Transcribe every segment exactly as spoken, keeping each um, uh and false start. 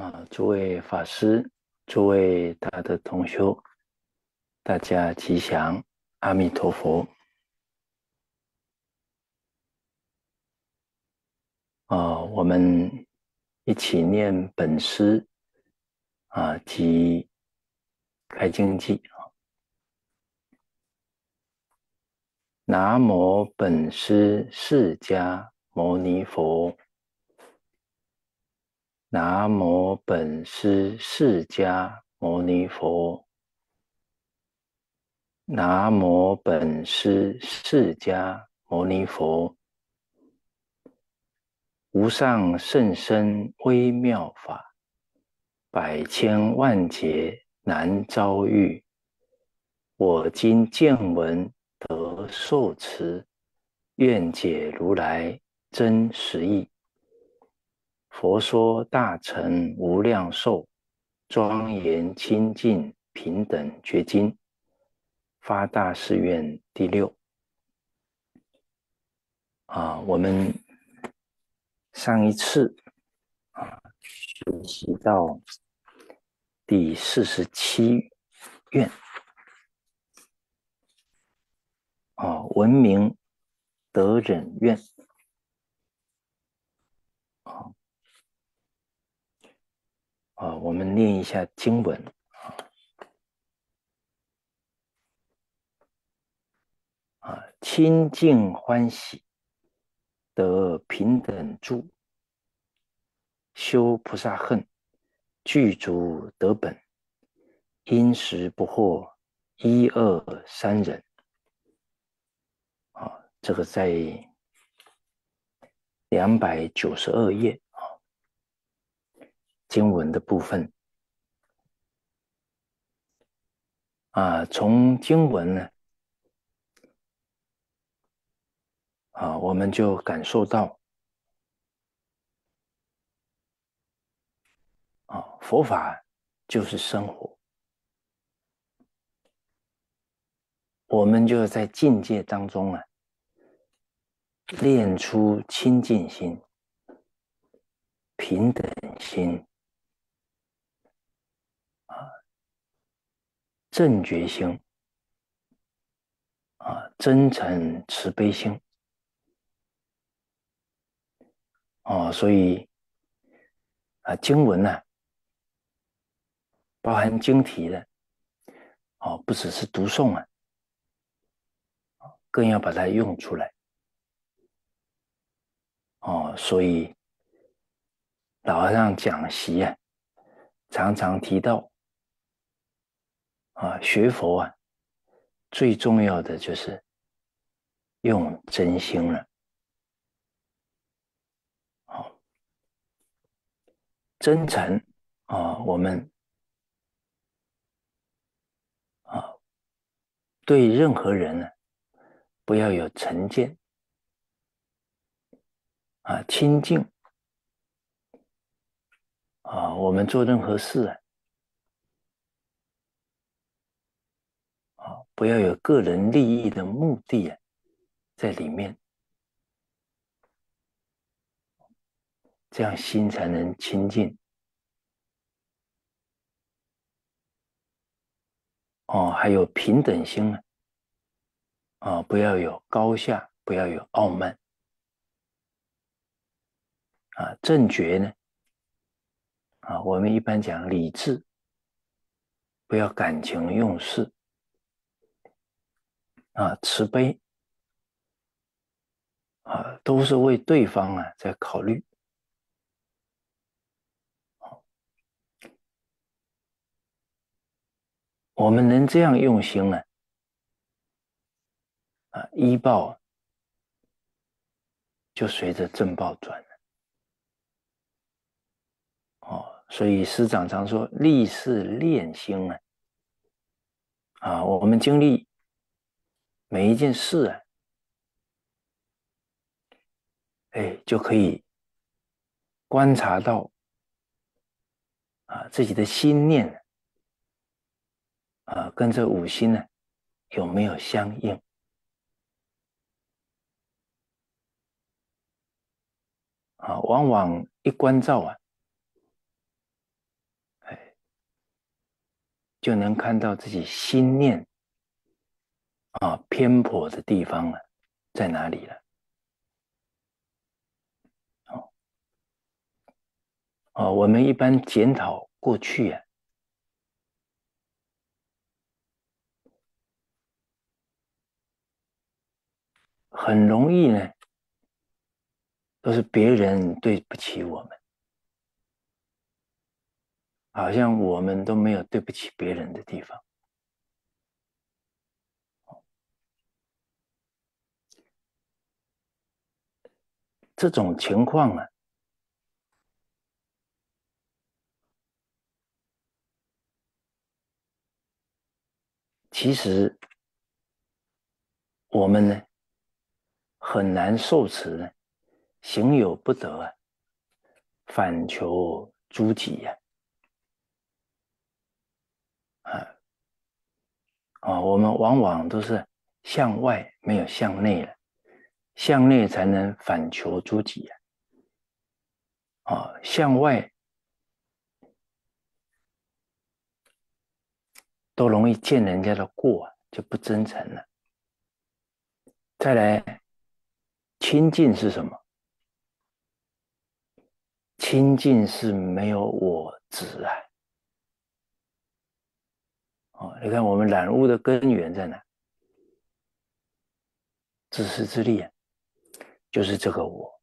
啊，诸位法师，诸位他的同修，大家吉祥，阿弥陀佛。啊，我们一起念本师啊及开经记。南无本师释迦牟尼佛。南无本师释迦牟尼佛。南无本师释迦牟尼佛。无上甚深微妙法，百千万劫难遭遇。我今见闻得受持，愿解如来真实义。佛说大乘无量寿，庄严清净平等觉经。发大誓愿第六。啊，我们上一次啊学习到第四十七愿。啊，闻名得忍愿。啊，啊，我们念一下经文。啊，清净欢喜，得平等住，修菩萨恨，具足得本，因时不惑，一二三忍。啊，这个在两百九十二页啊，经文的部分。啊，从经文呢，啊，我们就感受到，啊，佛法就是生活，我们就在境界当中啊，练出清净心、平等心、啊，正觉心、啊，真诚慈悲心。哦，所以啊，经文呢、啊，包含经题的，哦，不只是读诵啊，更要把它用出来。哦，所以老和尚讲习啊，常常提到啊，学佛啊，最重要的就是用真心了。哦，真诚啊，我们啊，对任何人呢，不要有成见啊，亲近啊，我们做任何事啊，啊，不要有个人利益的目的啊，在里面，这样心才能清净。哦，还有平等心啊，啊，不要有高下，不要有傲慢啊。正觉呢，啊，我们一般讲理智，不要感情用事啊。慈悲啊，都是为对方啊在考虑。我们能这样用心呢，啊，依报就随着正报转了。哦，所以师长常说立事练心啊，啊，我们经历每一件事啊，哎，就可以观察到啊自己的心念啊跟这五心呢有没有相应啊？往往一关照啊， 就能看到自己心念啊偏颇的地方了，在哪里了？哦，哦，我们一般检讨过去啊，很容易呢，都是别人对不起我们，好像我们都没有对不起别人的地方。这种情况啊，其实我们呢很难受持呢，行有不得啊，反求诸己呀、啊，啊，哦，我们往往都是向外，没有向内了，向内才能反求诸己呀、啊，哦，向外都容易见人家的过，就不真诚了。再来，亲近是什么？亲近是没有我执啊。哦，你看我们染污的根源在哪？自私自利啊，就是这个我。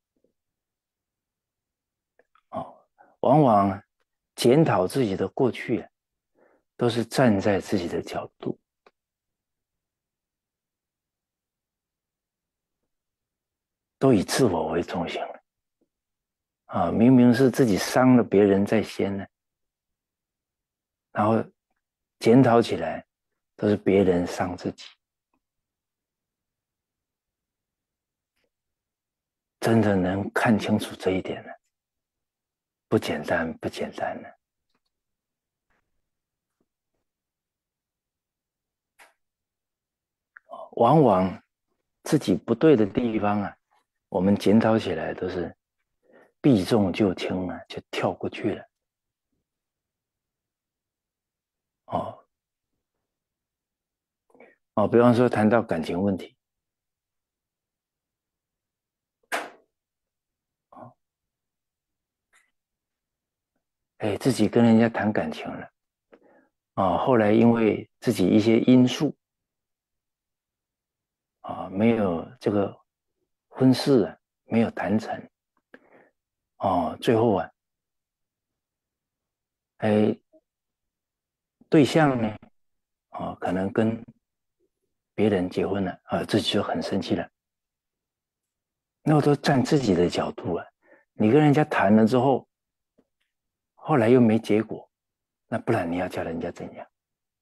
哦，往往检讨自己的过去啊，都是站在自己的角度，都以自我为中心了。啊，明明是自己伤了别人在先呢，然后检讨起来都是别人伤自己，真的能看清楚这一点呢，不简单，不简单呢。往往自己不对的地方啊，我们检讨起来都是避重就轻啊，就跳过去了。哦哦，比方说谈到感情问题，哦，哎，自己跟人家谈感情了，哦，后来因为自己一些因素啊，没有这个婚事啊，没有谈成，哦，最后啊，哎，对象呢，哦，可能跟别人结婚了，啊，自己就很生气了。那我都站自己的角度啊，你跟人家谈了之后，后来又没结果，那不然你要叫人家怎样？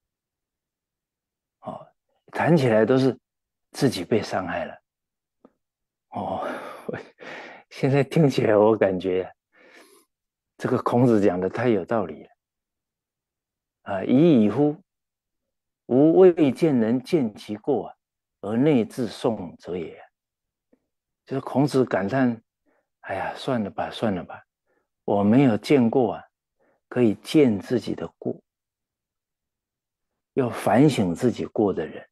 哦，谈起来都是自己被伤害了。哦，现在听起来我感觉这个孔子讲的太有道理了啊！已矣乎！吾未见人见其过而内自颂者也。就是孔子感叹：哎呀，算了吧，算了吧，我没有见过啊，可以见自己的过，要反省自己过的人，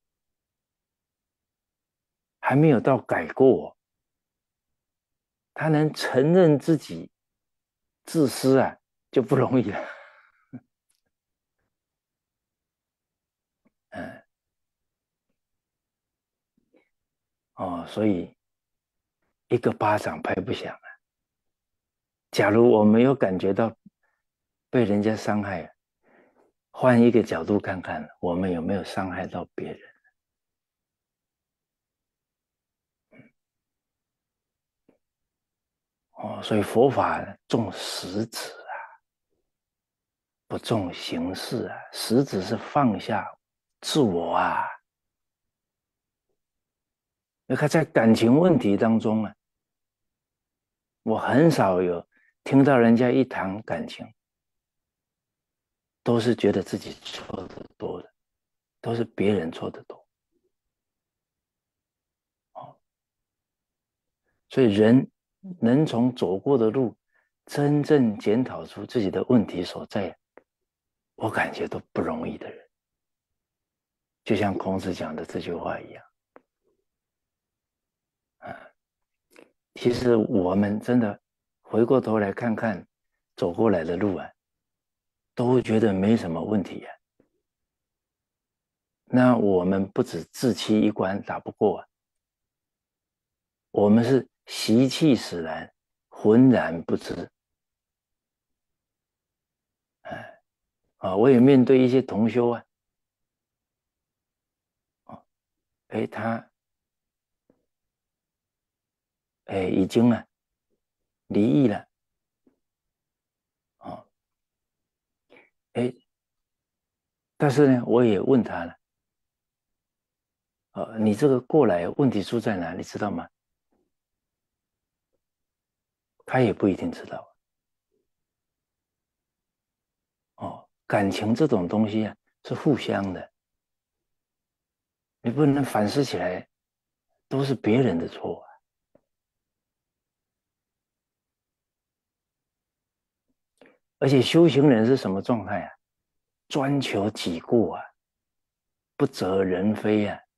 还没有到改过，他能承认自己自私啊，就不容易了。嗯，哦，所以一个巴掌拍不响啊。假如我没有感觉到被人家伤害，换一个角度看看，我们有没有伤害到别人？哦，所以佛法重实质啊，不重形式啊。实质是放下自我啊。你看，在感情问题当中啊，我很少有听到人家一谈感情，都是觉得自己错的多的，都是别人错的多。哦，所以人能从走过的路真正检讨出自己的问题所在， 我感觉都不容易的人，就像孔子讲的这句话一样。啊，其实我们真的回过头来看看走过来的路啊，都会觉得没什么问题啊。那我们不止自欺一关打不过啊，我们是习气使然，浑然不知。哎，啊，我也面对一些同修啊，啊，哎，他哎已经啊离异了，啊，哎，但是呢，我也问他了，呃，你这个过来问题出在哪？你知道吗？他也不一定知道。哦，感情这种东西啊，是互相的，你不能反思起来都是别人的错啊。而且修行人是什么状态啊？专求己过啊，不责人非啊。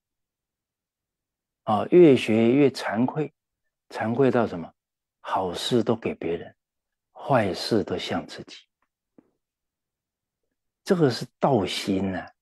啊，越学越惭愧，惭愧到什么？好事都给别人，坏事都像自己。这个是道心啊。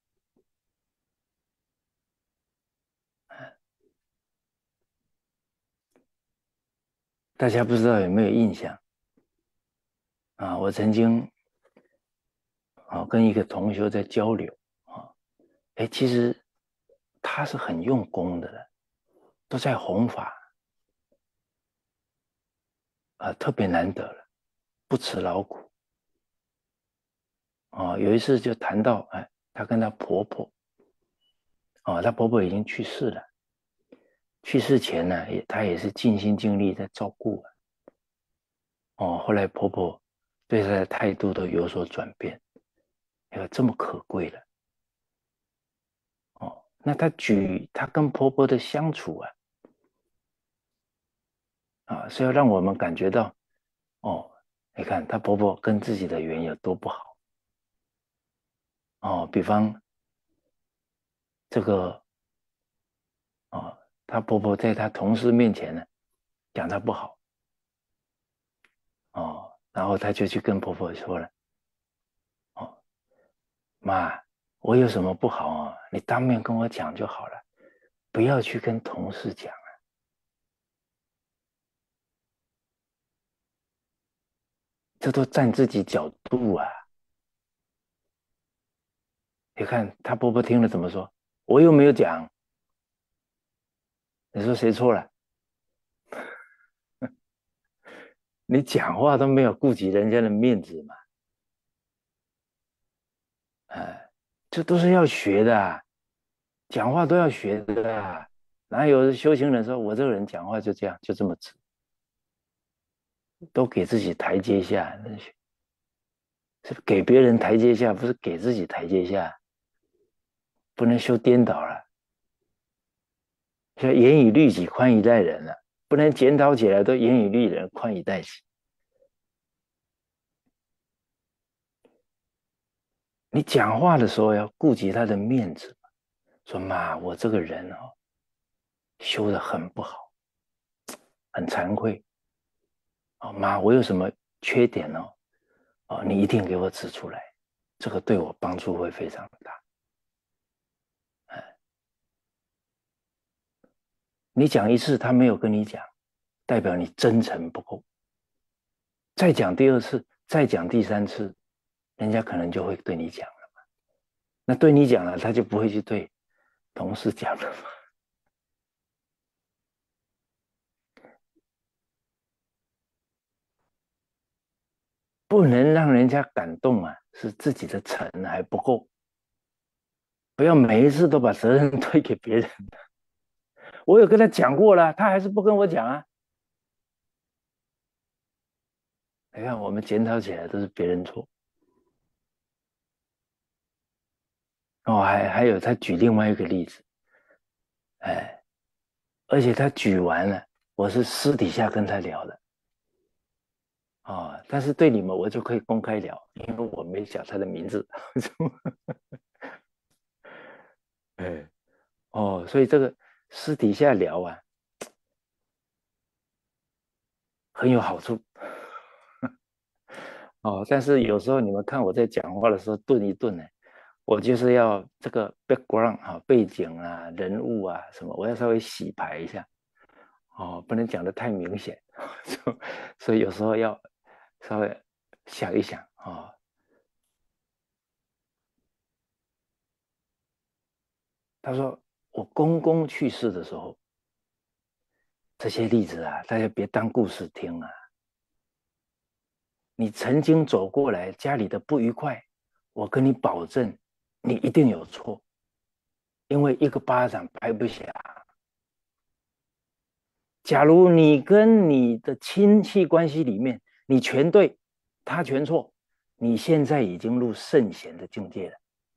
大家不知道有没有印象啊？我曾经啊跟一个同学在交流啊，哎，其实他是很用功的了，都在弘法啊，特别难得了，不辞劳苦啊。有一次就谈到，哎，她跟她婆婆啊，她婆婆已经去世了，去世前呢，也她也是尽心尽力在照顾啊。哦，后来婆婆对她的态度都有所转变，有这么可贵了哦。那她举她跟婆婆的相处啊，啊，是要让我们感觉到，哦，你看她婆婆跟自己的缘有多不好哦。比方这个哦，她婆婆在她同事面前呢讲她不好哦，然后她就去跟婆婆说了，哦，妈，我有什么不好啊？你当面跟我讲就好了，不要去跟同事讲啊，这都站自己角度啊。你看她婆婆听了怎么说？我又没有讲，你说谁错了？你讲话都没有顾及人家的面子嘛？哎，这都是要学的啊，讲话都要学的啊。哪有修行人说我这个人讲话就这样，就这么直，都给自己台阶下，那是给别人台阶下，不是给自己台阶下，不能修颠倒了。像严以律己，宽以待人了，不能检讨起来都严以律人，宽以待己。你讲话的时候要顾及他的面子，说妈，我这个人哦，修的很不好，很惭愧。哦，妈，我有什么缺点哦？哦，你一定给我指出来，这个对我帮助会非常大。你讲一次他没有跟你讲，代表你真诚不够。再讲第二次，再讲第三次，人家可能就会对你讲了嘛。那对你讲了，他就不会去对同事讲了嘛。不能让人家感动啊，是自己的诚还不够。不要每一次都把责任推给别人。我有跟他讲过了，他还是不跟我讲啊。你看，我们检讨起来都是别人错。哦，还还有他举另外一个例子，哎，而且他举完了，我是私底下跟他聊的。 哦，但是对你们我就可以公开聊，因为我没讲他的名字。哎，哦，所以这个私底下聊啊，很有好处。哦，但是有时候你们看我在讲话的时候顿一顿呢，我就是要这个 background 啊，背景啊，人物啊什么，我要稍微洗牌一下。哦，不能讲的太明显。所以有时候要稍微想一想啊。哦，他说我公公去世的时候，这些例子啊，大家别当故事听啊。你曾经走过来家里的不愉快，我跟你保证，你一定有错，因为一个巴掌拍不响。假如你跟你的亲戚关系里面，你全对，他全错，你现在已经入圣贤的境界了，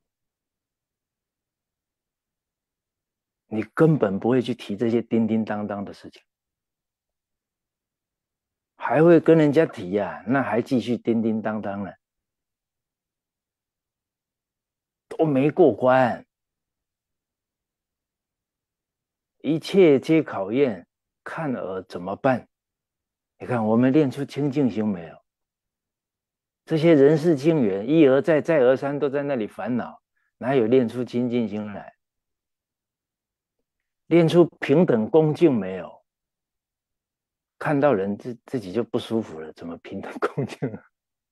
你根本不会去提这些叮叮当当的事情，还会跟人家提呀、啊，那还继续叮叮当当了，都没过关，一切皆考验，看尔怎么办？你看我们练出清净心没有？这些人世境缘一而再再而三都在那里烦恼，哪有练出清净心来？练出平等恭敬没有？看到人自自己就不舒服了，怎么平等恭敬啊？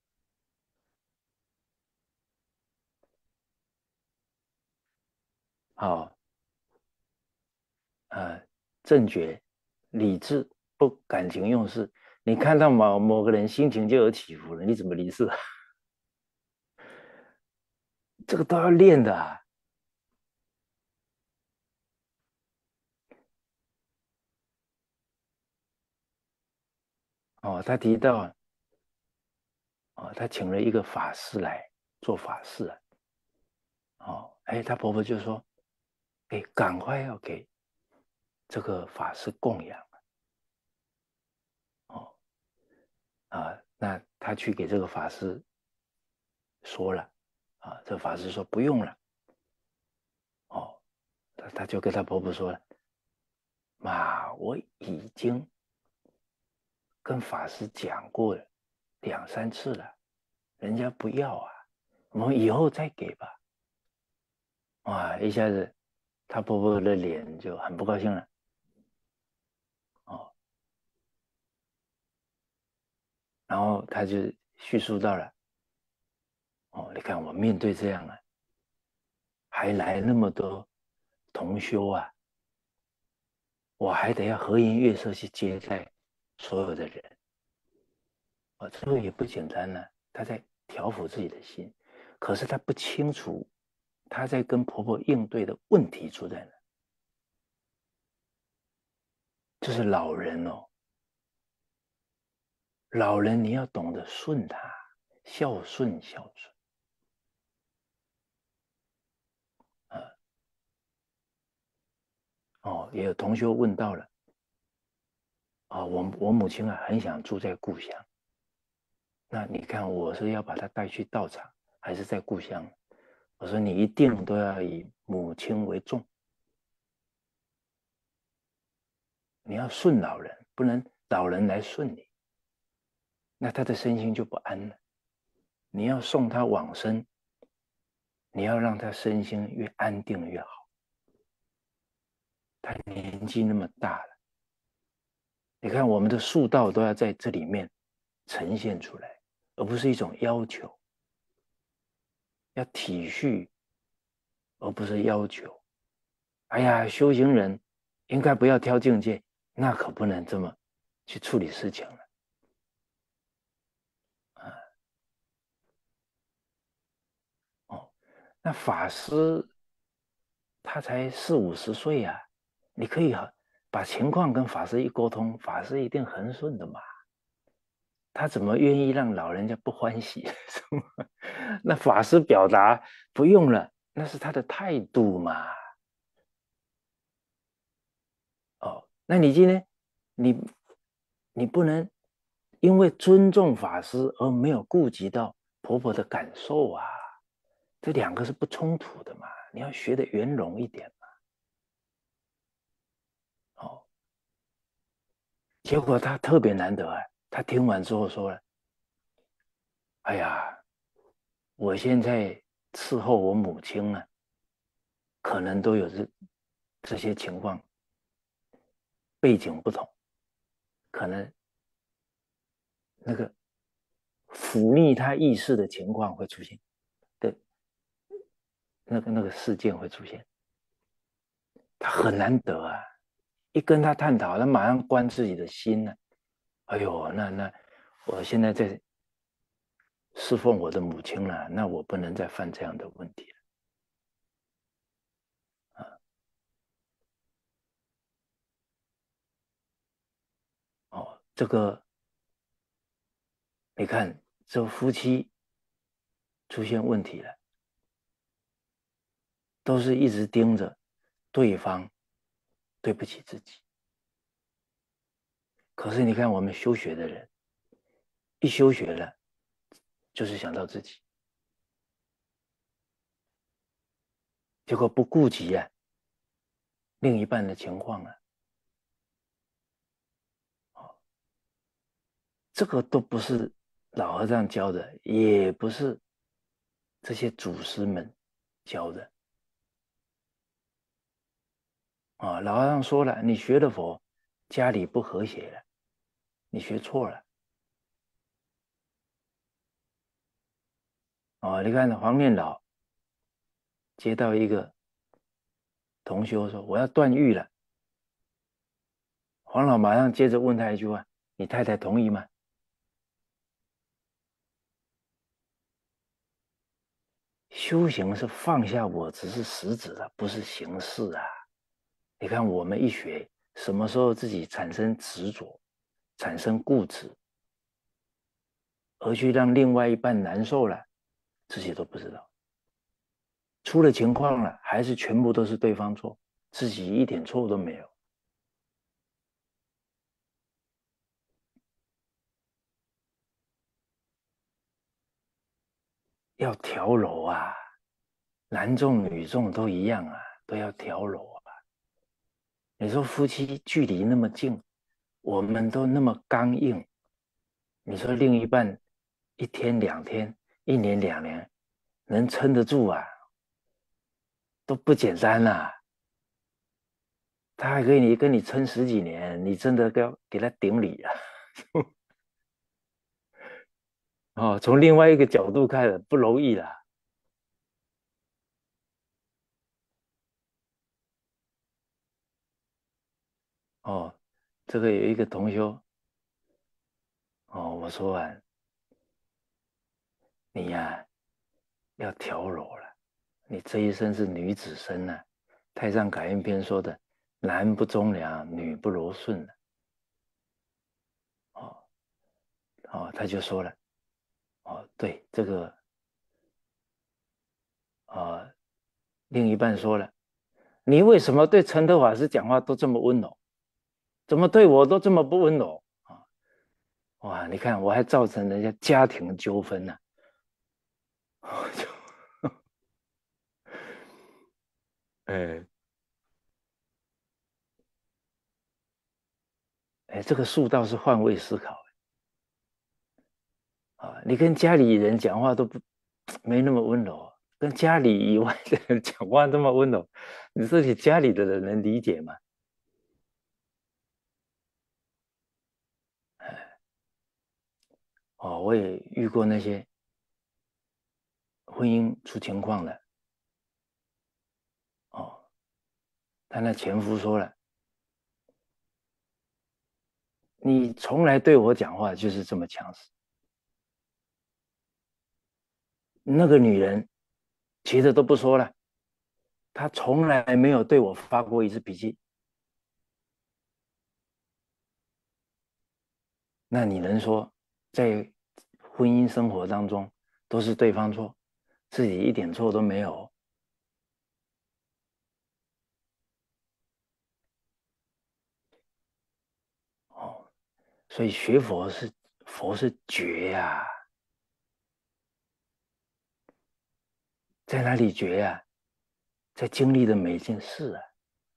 好，呃，正觉、理智，不感情用事。你看到某某个人心情就有起伏了，你怎么理事？这个都要练的啊。哦，他提到哦，他请了一个法师来做法事啊。哦，哎，他婆婆就说：“哎，赶快要给这个法师供养。”哦啊，那他去给这个法师说了啊，这个法师说不用了。哦，他他就跟他婆婆说了：“妈，我已经跟法师讲过了两三次了，人家不要啊，我们以后再给吧。”哇，一下子他婆婆的脸就很不高兴了。哦，然后他就叙述到了。哦，你看我面对这样啊，还来那么多同修啊，我还得要和颜悦色去接待所有的人。啊，这个也不简单呢、啊。他在调伏自己的心，可是他不清楚他在跟婆婆应对的问题出在哪。这是老人哦，老人你要懂得顺他，孝顺孝顺啊。哦，也有同学问到了啊，我我母亲啊很想住在故乡，那你看我是要把她带去道场，还是在故乡？我说你一定都要以母亲为重，你要顺老人，不能老人来顺你，那他的身心就不安了。你要送他往生，你要让他身心越安定越好。他年纪那么大了，你看我们的术道都要在这里面呈现出来，而不是一种要求，要体恤，而不是要求。哎呀，修行人应该不要挑境界，那可不能这么去处理事情了啊。哦，那法师他才四五十岁呀、啊，你可以把情况跟法师一沟通，法师一定很顺的嘛。他怎么愿意让老人家不欢喜？那法师表达不用了，那是他的态度嘛。哦，那你今天你你不能因为尊重法师而没有顾及到婆婆的感受啊，这两个是不冲突的嘛，你要学得圆融一点嘛。哦，结果他特别难得啊，他听完之后说了：“哎呀，我现在伺候我母亲啊，可能都有这这些情况，背景不同，可能那个忤逆他意识的情况会出现的，那个那个事件会出现，他很难得啊。一跟他探讨，他马上关自己的心了、啊。哎呦，那那我现在在侍奉我的母亲了，那我不能再犯这样的问题了啊！哦，这个你看，这夫妻出现问题了，都是一直盯着对方对不起自己。可是你看，我们修学的人，一修学了，就是想到自己，结果不顾及啊另一半的情况啊，哦，这个都不是老和尚教的，也不是这些祖师们教的啊。老和尚说了，你学了佛，家里不和谐了，你学错了哦。你看黄念老接到一个同修说我要断欲了，黄老马上接着问他一句话：你太太同意吗？修行是放下我只是实质的，不是形式啊。你看我们一学，什么时候自己产生执着，产生固执，而去让另外一半难受了，自己都不知道。出了情况了，还是全部都是对方错，自己一点错都没有。要调柔啊，男众女众都一样啊，都要调柔啊。你说夫妻距离那么近，我们都那么刚硬，你说另一半一天两天，一年两年，能撑得住啊，都不简单啦、啊。他还可以你跟你撑十几年，你真的要给他顶礼啊！哦，从另外一个角度看，不容易啦。哦，这个有一个同修，哦，我说啊，你呀、啊、要调柔了，你这一生是女子身呐、啊。太上感应篇说的，男不忠良，女不柔顺啊。哦哦，他就说了，哦，对这个，呃，另一半说了，你为什么对陈德法师讲话都这么温柔，怎么对我都这么不温柔啊？哇，你看我还造成人家家庭纠纷呢、啊。哎哎，这个树倒是换位思考啊！你跟家里人讲话都不没那么温柔，跟家里以外的人讲话那么温柔，你自己家里的人能理解吗？哦，我也遇过那些婚姻出情况的哦，他那前夫说了，你从来对我讲话就是这么强势。那个女人其实都不说了，她从来没有对我发过一次脾气。那你能说在婚姻生活当中都是对方错，自己一点错都没有？哦，所以学佛是佛是觉呀、啊，在哪里觉呀、啊？在经历的每一件事啊。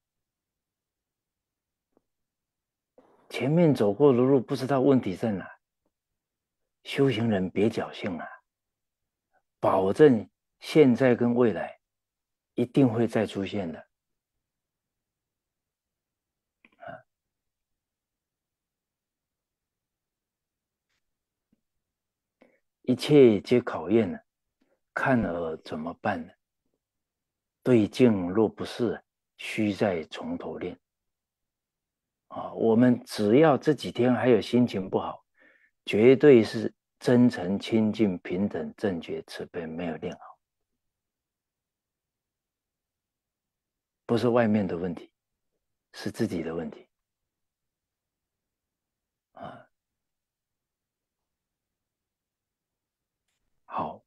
前面走过的路，不知道问题在哪。修行人别侥幸啊，保证现在跟未来一定会再出现的。一切皆考验呢，看了怎么办呢？对境若不是，须再从头练。啊，我们只要这几天还有心情不好，绝对是真诚、清净、平等、正觉、慈悲没有练好，不是外面的问题，是自己的问题。啊，好，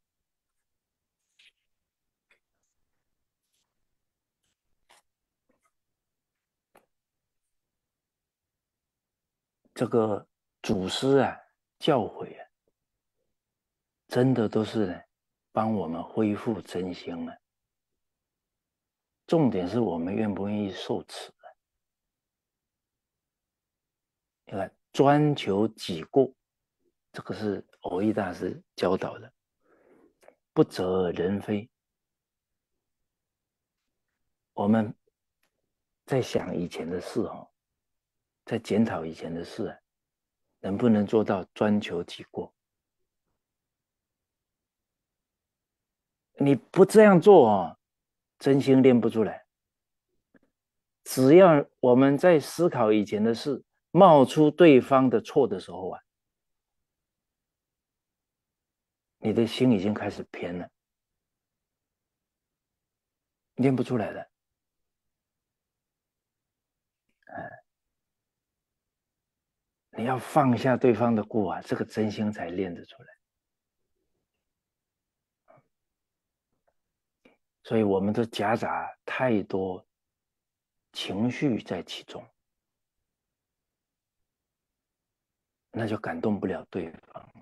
这个祖师啊，教诲啊，真的都是呢，帮我们恢复真心啊。重点是我们愿不愿意受持。你看，专求己过，这个是蕅益大师教导的，不责人非。我们在想以前的事哦，在检讨以前的事啊，能不能做到专求己过？你不这样做哦，真心练不出来。只要我们在思考以前的事，冒出对方的错的时候啊，你的心已经开始偏了，练不出来的。你要放下对方的过啊，这个真心才练得出来。所以我们都夹杂太多情绪在其中，那就感动不了对方了。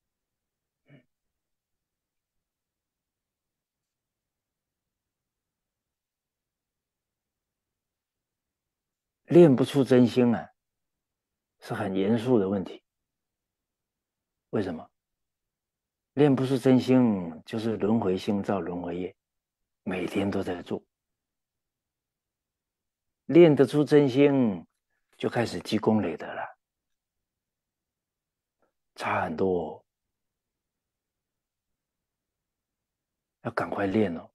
练不出真心啊，是很严肃的问题。为什么？练不出真心，就是轮回心造轮回业，每天都在做。练得出真心，就开始积功累德了，差很多哦，要赶快练哦。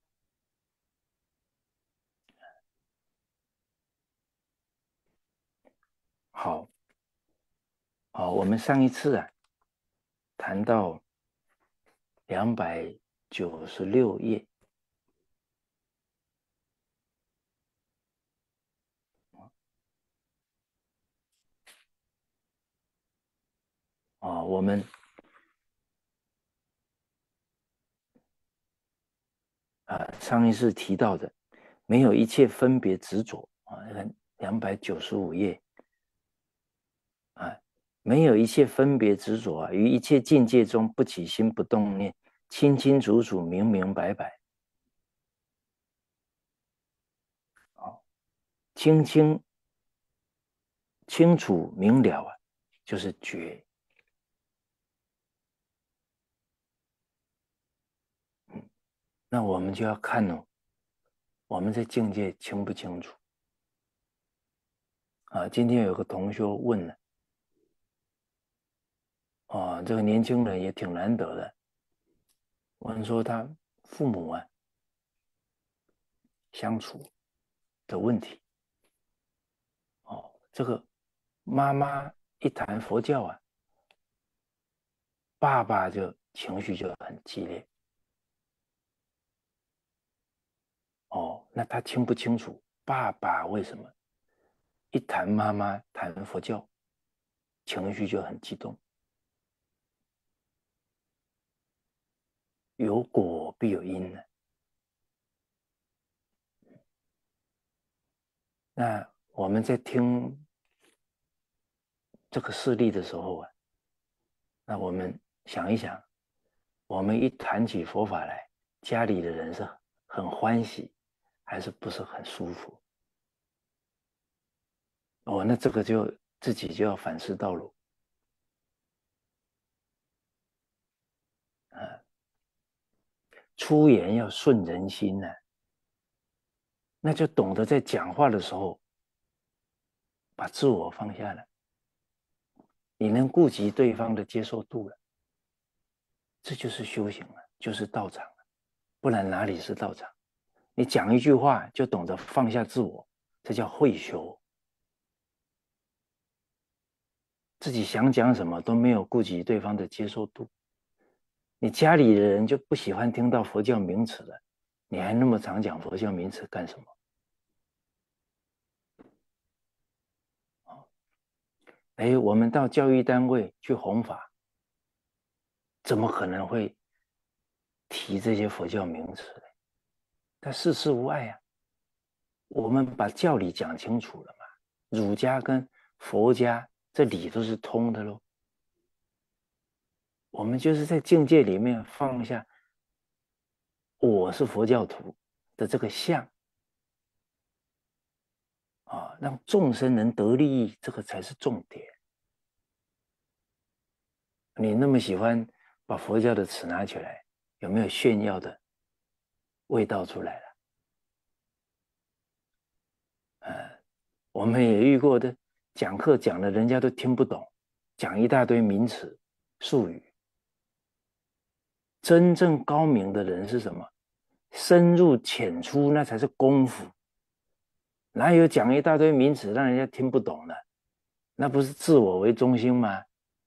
好，好，我们上一次啊谈到两百九十六页啊，我们啊上一次提到的，没有一切分别执着啊，看两百九十五页啊，没有一切分别执着啊，于一切境界中不起心不动念，清清楚楚、明明白白，啊，清清清楚明了啊，就是觉。嗯，那我们就要看哦，我们在境界清不清楚啊？今天有个同学问了，啊，这个年轻人也挺难得的，问说他父母啊相处的问题。哦，这个妈妈一谈佛教啊，爸爸就情绪就很激烈。哦，那他清不清楚爸爸为什么一谈妈妈谈佛教，情绪就很激动？有果必有因呢。那我们在听这个事例的时候啊， 那我们想一想，我们一谈起佛法来，家里的人是很欢喜，还是不是很舒服？哦，那这个就自己就要反思道路。啊，出言要顺人心呢、啊，那就懂得在讲话的时候把自我放下了，你能顾及对方的接受度了，这就是修行了，就是道场了，不然哪里是道场？你讲一句话就懂得放下自我，这叫会修。自己想讲什么都没有顾及对方的接受度，你家里的人就不喜欢听到佛教名词了，你还那么常讲佛教名词干什么？哎，我们到教育单位去弘法，怎么可能会提这些佛教名词呢？它事事无碍啊。我们把教理讲清楚了嘛，儒家跟佛家这理都是通的咯。我们就是在境界里面放下我是佛教徒的这个相啊，让众生能得利益，这个才是重点。你那么喜欢把佛教的词拿起来，有没有炫耀的味道出来了？呃，我们也遇过的，讲课讲的人家都听不懂，讲一大堆名词术语。真正高明的人是什么？深入浅出，那才是功夫。哪有讲一大堆名词让人家听不懂的？那不是自我为中心吗？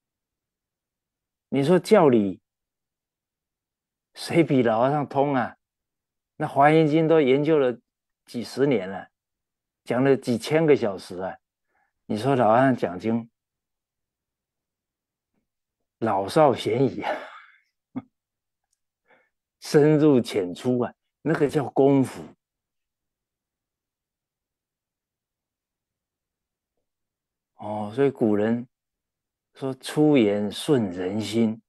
你说教理谁比老和尚通啊？那华严经都研究了几十年了，讲了几千个小时啊！你说老和尚讲经，老少咸宜啊，深入浅出啊，那个叫功夫哦。所以古人说出言顺人心，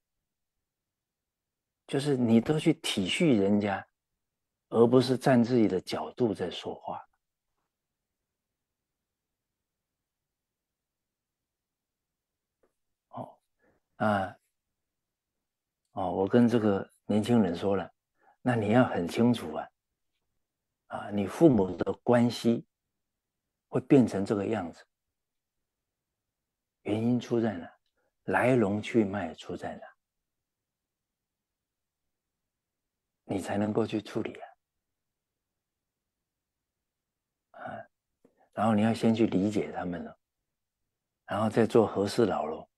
就是你都去体恤人家，而不是站自己的角度在说话。哦啊哦，我跟这个年轻人说了，那你要很清楚啊啊，你父母的关系会变成这个样子，原因出在哪？来龙去脉出在哪？你才能够去处理啊啊！然后你要先去理解他们了，然后再做和事佬咯。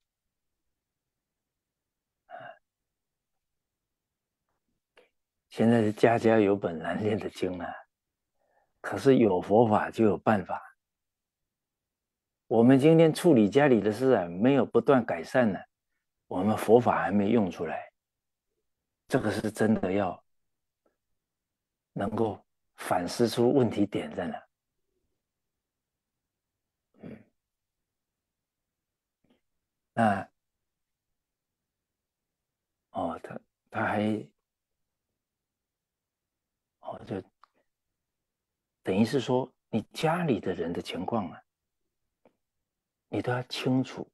现在是家家有本难念的经啊，可是有佛法就有办法。我们今天处理家里的事啊，没有不断改善呢，我们佛法还没用出来，这个是真的要能够反思出问题点在哪。嗯，那哦，他他还哦，就等于是说，你家里的人的情况啊，你都要清楚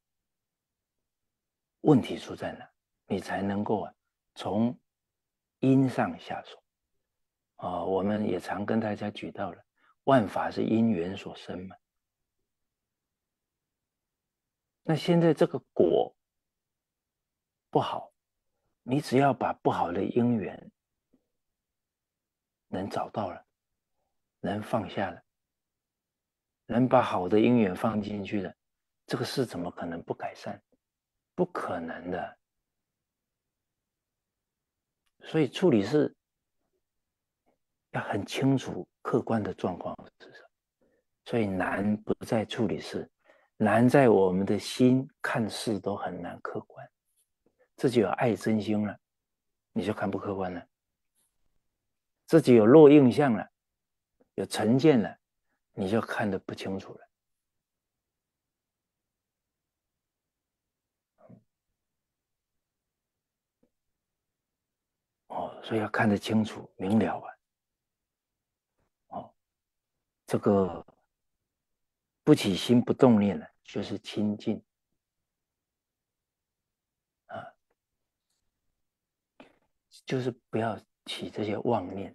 问题出在哪，你才能够啊从因上下手啊、哦。我们也常跟大家举到了，万法是因缘所生嘛。那现在这个果不好，你只要把不好的因缘能找到了，能放下了，能把好的因缘放进去了，这个事怎么可能不改善？不可能的。所以处理是要很清楚客观的状况是什么。所以难不在处理事，难在我们的心看事都很难客观。自己有爱真心了，你就看不客观了；自己有弱印象了，有成见了，你就看得不清楚了。 所以要看得清楚明了啊。哦，这个不起心不动念呢，就是清净啊，就是不要起这些妄念。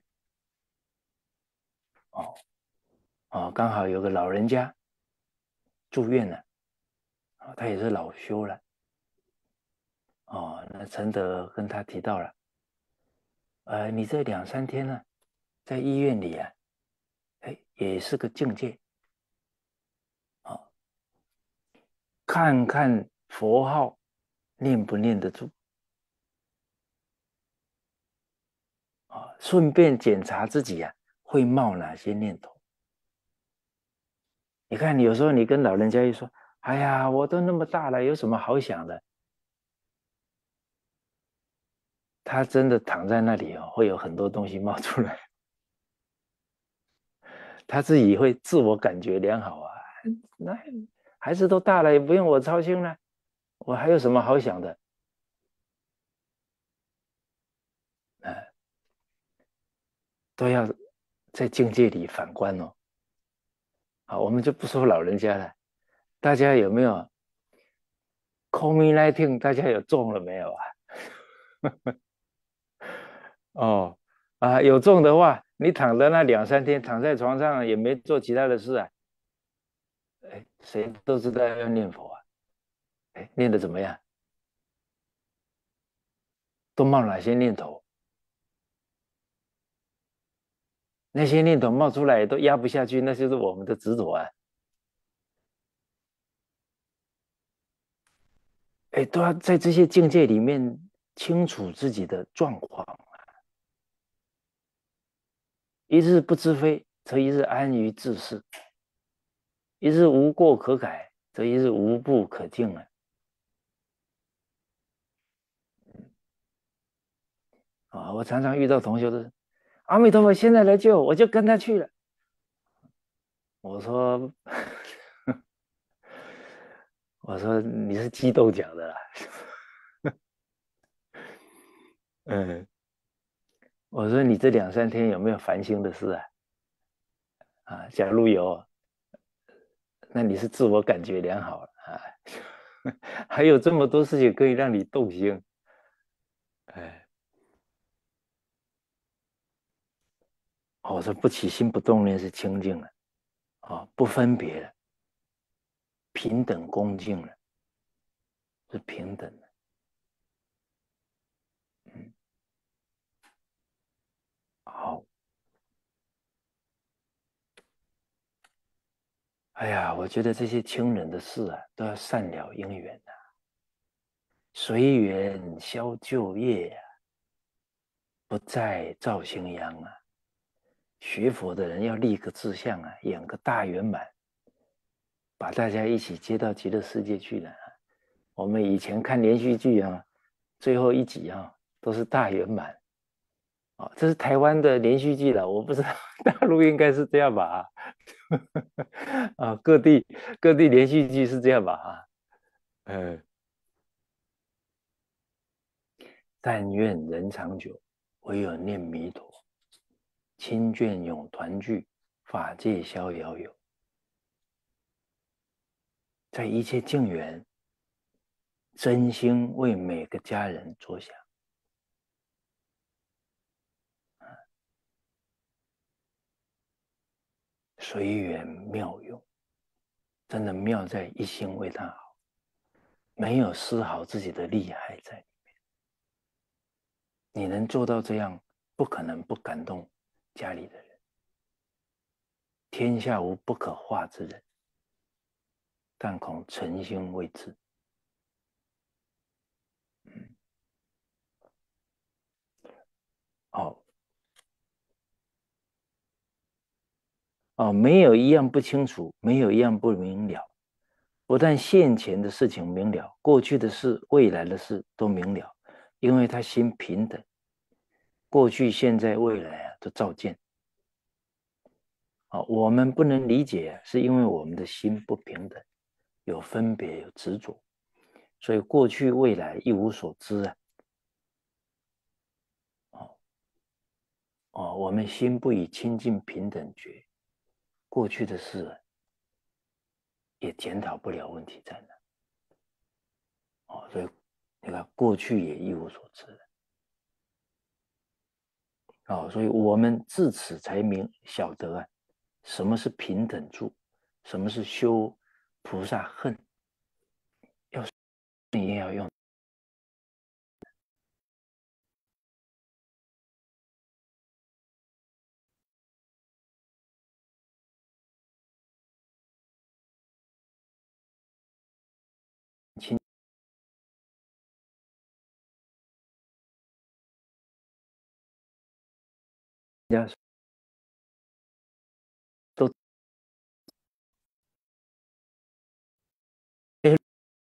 哦哦，刚好有个老人家住院了，啊，他也是老修了。哦，那陈德跟他提到了，呃，你这两三天呢，在医院里啊，哎，也是个境界。哦，看看佛号念不念得住啊，顺便检查自己啊会冒哪些念头。你看，你有时候你跟老人家一说，哎呀，我都那么大了，有什么好想的？他真的躺在那里哦，会有很多东西冒出来，他自己会自我感觉良好啊。那孩子都大了，也不用我操心了，我还有什么好想的？呃，都要在境界里反观哦。好，我们就不说老人家了，大家有没有 COVID 十九？大家有中了没有啊？哦，啊，有中的话，你躺的那两三天，躺在床上也没做其他的事啊，哎，谁都知道要念佛啊，哎，念的怎么样？都冒哪些念头？那些念头冒出来都压不下去，那就是我们的执着啊，哎，都要在这些境界里面清楚自己的状况，一日不知非，则一日安于自适；一日无过可改，则一日无不可进啊。啊，我常常遇到同学都是阿弥陀佛，现在来救我，就跟他去了。我说，我说你是激动讲的啦，嗯，我说你这两三天有没有烦心的事啊？啊，假如有，那你是自我感觉良好啊，还有这么多事情可以让你动心，哎，我说不起心不动念是清净了，啊，不分别了，平等恭敬了，是平等的，嗯，好，哎呀，我觉得这些亲人的事啊，都要善了因缘啊，随缘消旧业啊，不再造新殃啊。学佛的人要立个志向啊，演个大圆满，把大家一起接到极乐世界去了。我们以前看连续剧啊，最后一集啊都是大圆满啊，这是台湾的连续剧了，我不知道大陆应该是这样吧？啊，各地各地连续剧是这样吧？啊，呃，但愿人长久，唯有念弥陀，亲眷永团聚，法界逍遥游。在一切境缘，真心为每个家人着想，随缘妙用，真的妙在一心为他好，没有丝毫自己的利害在里面。你能做到这样，不可能不感动家里的人。天下无不可化之人，但恐诚心未至。嗯，哦哦，没有一样不清楚，没有一样不明了。不但现前的事情明了，过去的事、未来的事都明了，因为他心平等，过去、现在、未来啊都照见。啊，我们不能理解啊，是因为我们的心不平等，有分别、有执着，所以过去、未来一无所知啊。哦， 我们心不以清净平等觉，过去的事也检讨不了问题在哪。哦，所以你看，过去也一无所知了。哦，所以我们自此才明晓得啊，什么是平等住，什么是修菩萨恨，要你也要用。亲家都哎，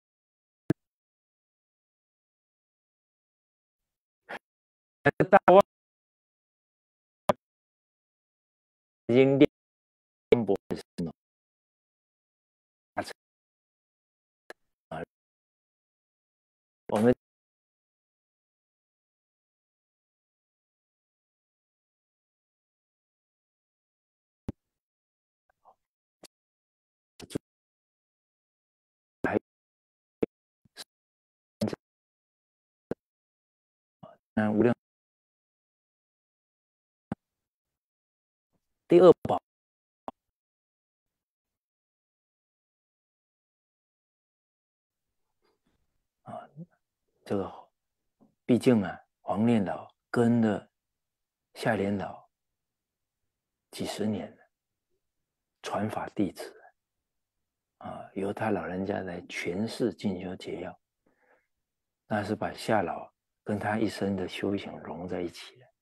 大望已经练博士了啊，我们还嗯无量第二宝啊，这个毕竟啊，黄念老跟了夏莲老几十年了，传法弟子啊，由他老人家来诠释进修解要，那是把夏老跟他一生的修行融在一起了。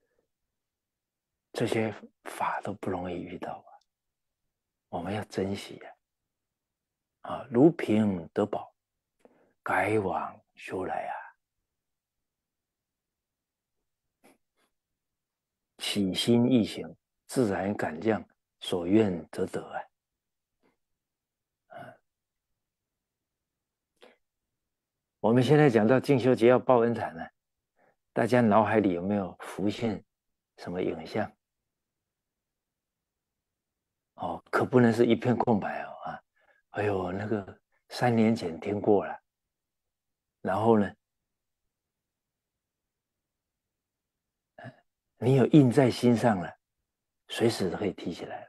这些法都不容易遇到啊，我们要珍惜啊！啊，如瓶得宝，改往修来啊，起心易行，自然感降，所愿则得啊！啊，我们现在讲到静修结要报恩禅呢，大家脑海里有没有浮现什么影像？哦，可不能是一片空白哦啊！哎呦，那个三年前听过了，然后呢，你有印在心上了，随时都可以提起来了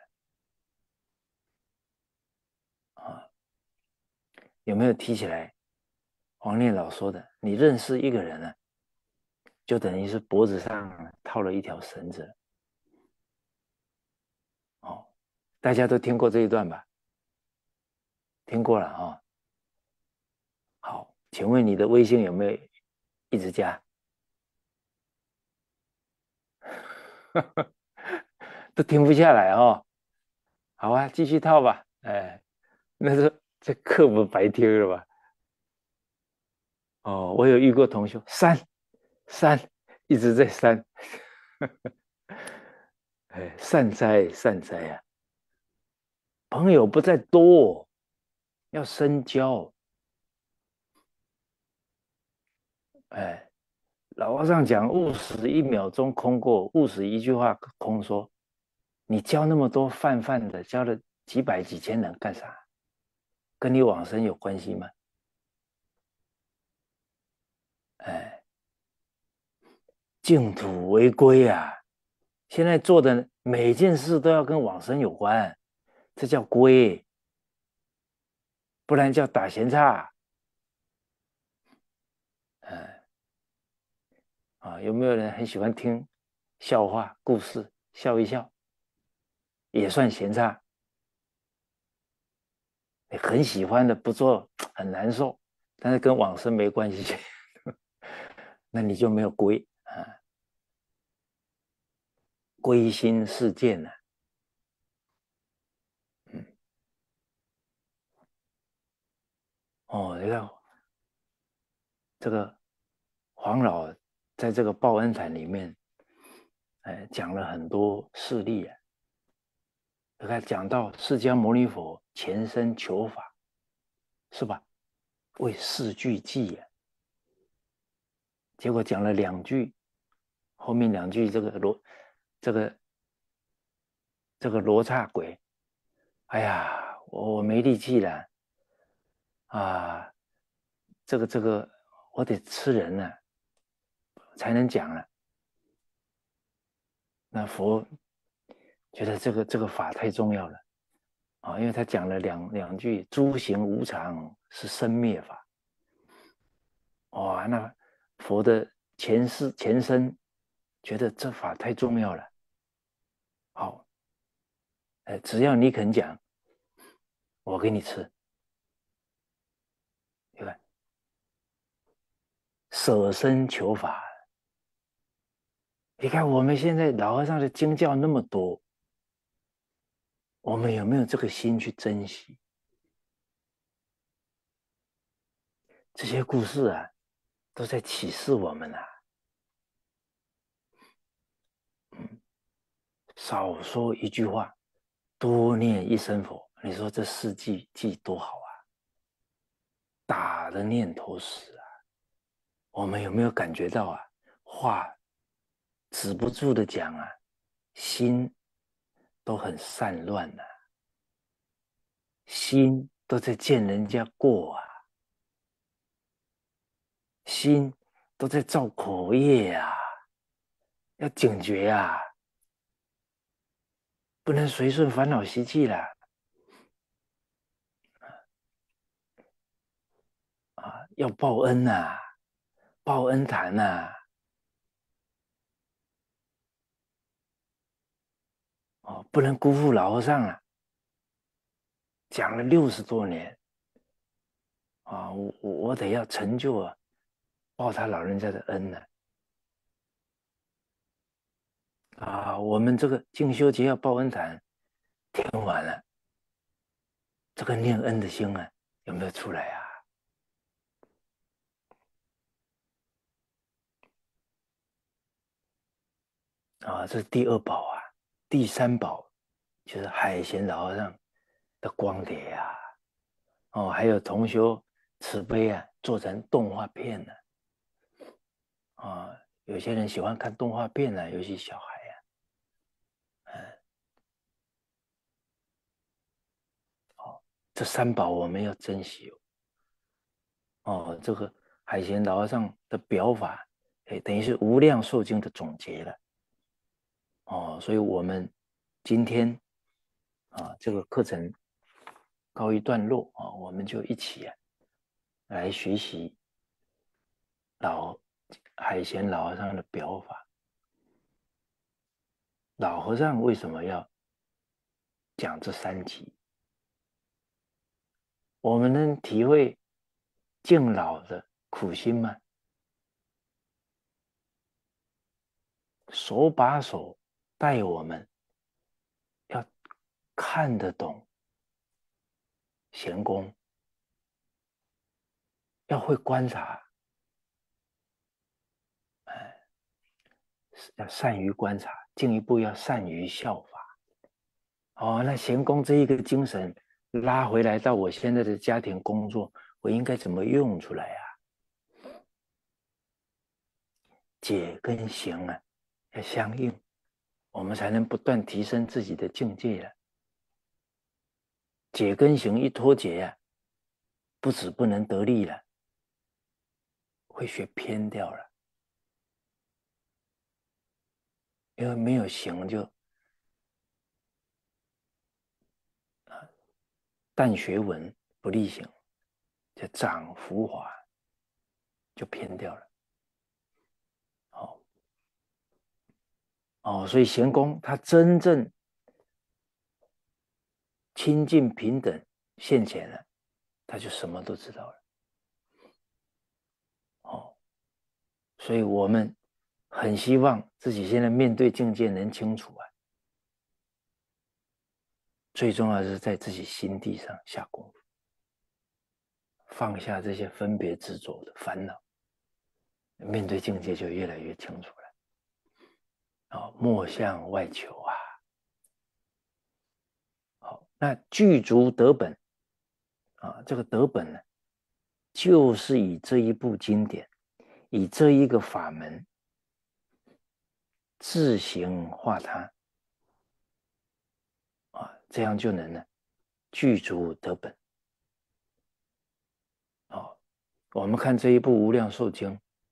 啊！有没有提起来？黄念老说的，你认识一个人呢、啊，就等于是脖子上套了一条绳子。哦，大家都听过这一段吧？听过了啊、哦。好，请问你的微信有没有一直加？都停不下来哦。好啊，继续套吧。哎，那是这课不白听了吧？哦，我有遇过同学删删，一直在删。哎，善哉善哉啊！朋友不在多，要深交。哎，老和尚讲勿使一秒钟空过，勿使一句话空说。你教那么多泛泛的，教了几百几千人干啥？跟你往生有关系吗？哎，净土为归啊！现在做的每件事都要跟往生有关，这叫归，不然叫打闲岔。哎，啊，有没有人很喜欢听笑话、故事，笑一笑，也算闲岔？你很喜欢的不做很难受，但是跟往生没关系，那你就没有归啊，归心似箭呢、啊。嗯，哦，你看这个黄老在这个报恩坛里面，哎，讲了很多事例啊。你看讲到释迦牟尼佛前生求法，是吧？为四句偈啊，结果讲了两句，后面两句这个罗这个这个罗刹鬼，哎呀，我我没力气了啊，这个这个我得吃人了才能讲了。那佛觉得这个这个法太重要了啊，因为他讲了两两句诸行无常是生灭法。哇，那佛的前世前身觉得这法太重要了。好，呃，只要你肯讲，我给你吃。对吧？舍身求法。你看我们现在老和尚的经教那么多，我们有没有这个心去珍惜？这些故事啊，都在启示我们啊。嗯，少说一句话，多念一声佛。你说这四季季多好啊！打的念头死啊！我们有没有感觉到啊？话止不住的讲啊，心都很散乱啊，心都在见人家过啊，心都在造口业啊，要警觉啊，不能随顺烦恼习气啦。啊，要报恩呐、啊，报恩坛呐、啊，哦，不能辜负老和尚啊。讲了六十多年啊，我我我得要成就啊，报他老人家的恩呢。啊，我们这个静修节要报恩坛，听完了，这个念恩的心啊，有没有出来啊？啊，这是第二宝啊，第三宝就是海贤老和尚的光碟啊，哦，还有同修慈悲啊，做成动画片呢、啊，啊，有些人喜欢看动画片呢、啊，尤其小孩啊，嗯，哦，这三宝我们要珍惜哦，哦，这个海贤老和尚的表法，哎，等于是无量寿经的总结了，哦，所以我们今天啊，这个课程告一段落啊，我们就一起啊来学习老海贤老和尚的表法。老和尚为什么要讲这三集？我们能体会敬老的苦心吗？手把手带我们，要看得懂闲功，要会观察，哎，要善于观察，进一步要善于效法。哦，那闲工这一个精神拉回来到我现在的家庭工作，我应该怎么用出来啊？解跟行啊，要相应，我们才能不断提升自己的境界了。解跟行一脱节啊，不止不能得力了，会学偏掉了，因为没有行就啊，但学文不力行，就长浮华，就偏掉了。哦哦，所以贤公他真正亲近平等现前了，他就什么都知道了。哦，所以我们很希望自己现在面对境界能清楚啊。最重要的是在自己心地上下功夫，放下这些分别执着的烦恼，面对境界就越来越清楚了。哦，莫向外求啊。好，那具足得本啊，这个得本呢，就是以这一部经典，以这一个法门， 自行化他啊，这样就能呢具足得本。哦，我们看这一部《无量寿经》，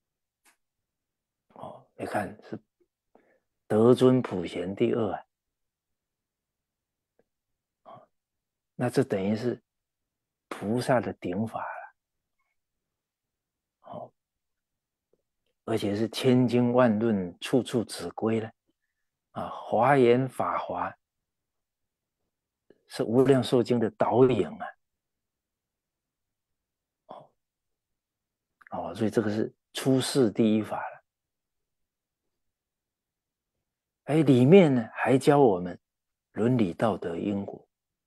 哦，你看是德尊普贤第二啊，哦，那这等于是菩萨的顶法了，哦，而且是千经万论，处处指归了啊，华严法华是无量寿经的导引啊，哦，哦，所以这个是出世第一法了。哎，里面呢还教我们伦理道德因果。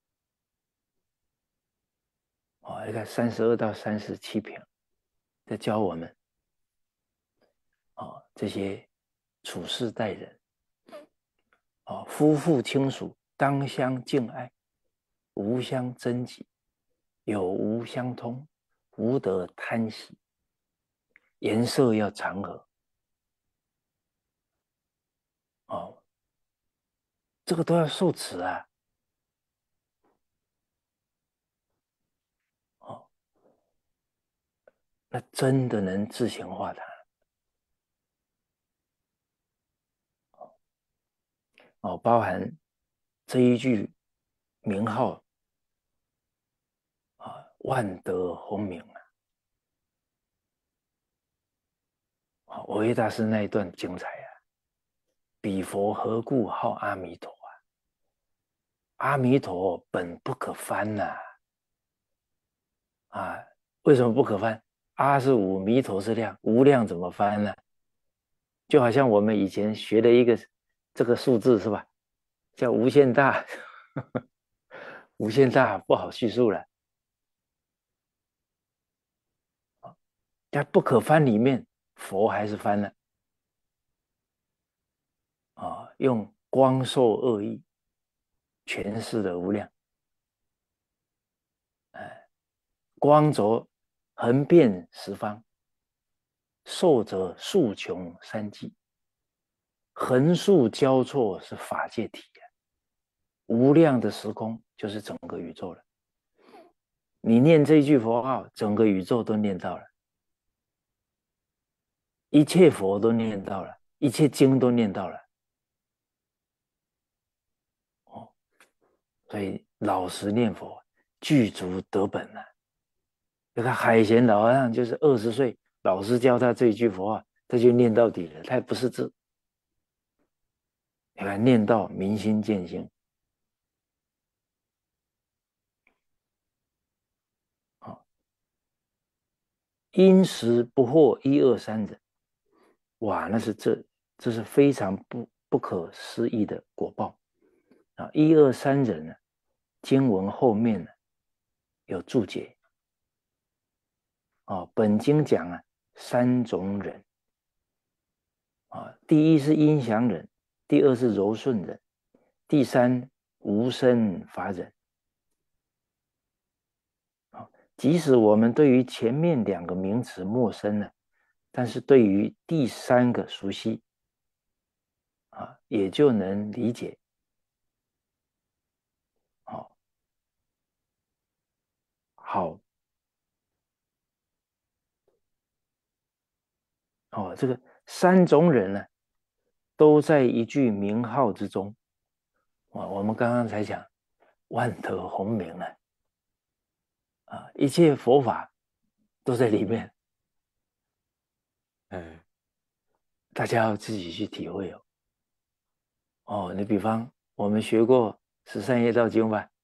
哦，你看三十二到三十七篇，在教我们哦这些处事待人，哦，夫妇亲属当相敬爱，无相争己，有无相通，无得贪喜，颜色要常和。哦，这个都要受持啊。哦，那真的能自行化它。哦，包含这一句名号啊，万德洪名啊。啊，我维大师那一段精彩啊！彼佛何故号阿弥陀啊？阿弥陀本不可翻呐、啊！啊，为什么不可翻？阿是无，弥陀是量，无量怎么翻呢？就好像我们以前学的一个这个数字是吧？叫无限大，无限大不好叙述了。但不可翻里面，佛还是翻了啊，用光受恶意诠释的无量。哎，光则横遍十方，受则数穷三际，横竖交错是法界体啊，无量的时空就是整个宇宙了。你念这一句佛号，整个宇宙都念到了，一切佛都念到了，一切经都念到了。哦，所以老实念佛，具足得本啊。你看海贤老和尚就是二十岁，老师教他这一句佛号，他就念到底了，他也不识字。你看念到明心见性，哦，因时不惑一二三人，哇，那是这这是非常不不可思议的果报啊！一二三人呢，经文后面呢有注解啊，本经讲啊三种人啊，第一是音响人，第二是柔顺人，第三无生法忍。啊，即使我们对于前面两个名词陌生了，但是对于第三个熟悉啊，也就能理解。好，好，哦，这个三种人呢，都在一句名号之中。啊，我们刚刚才讲万德洪名啊，啊，一切佛法都在里面。嗯，大家要自己去体会哦。哦，你比方我们学过十三业道经吧？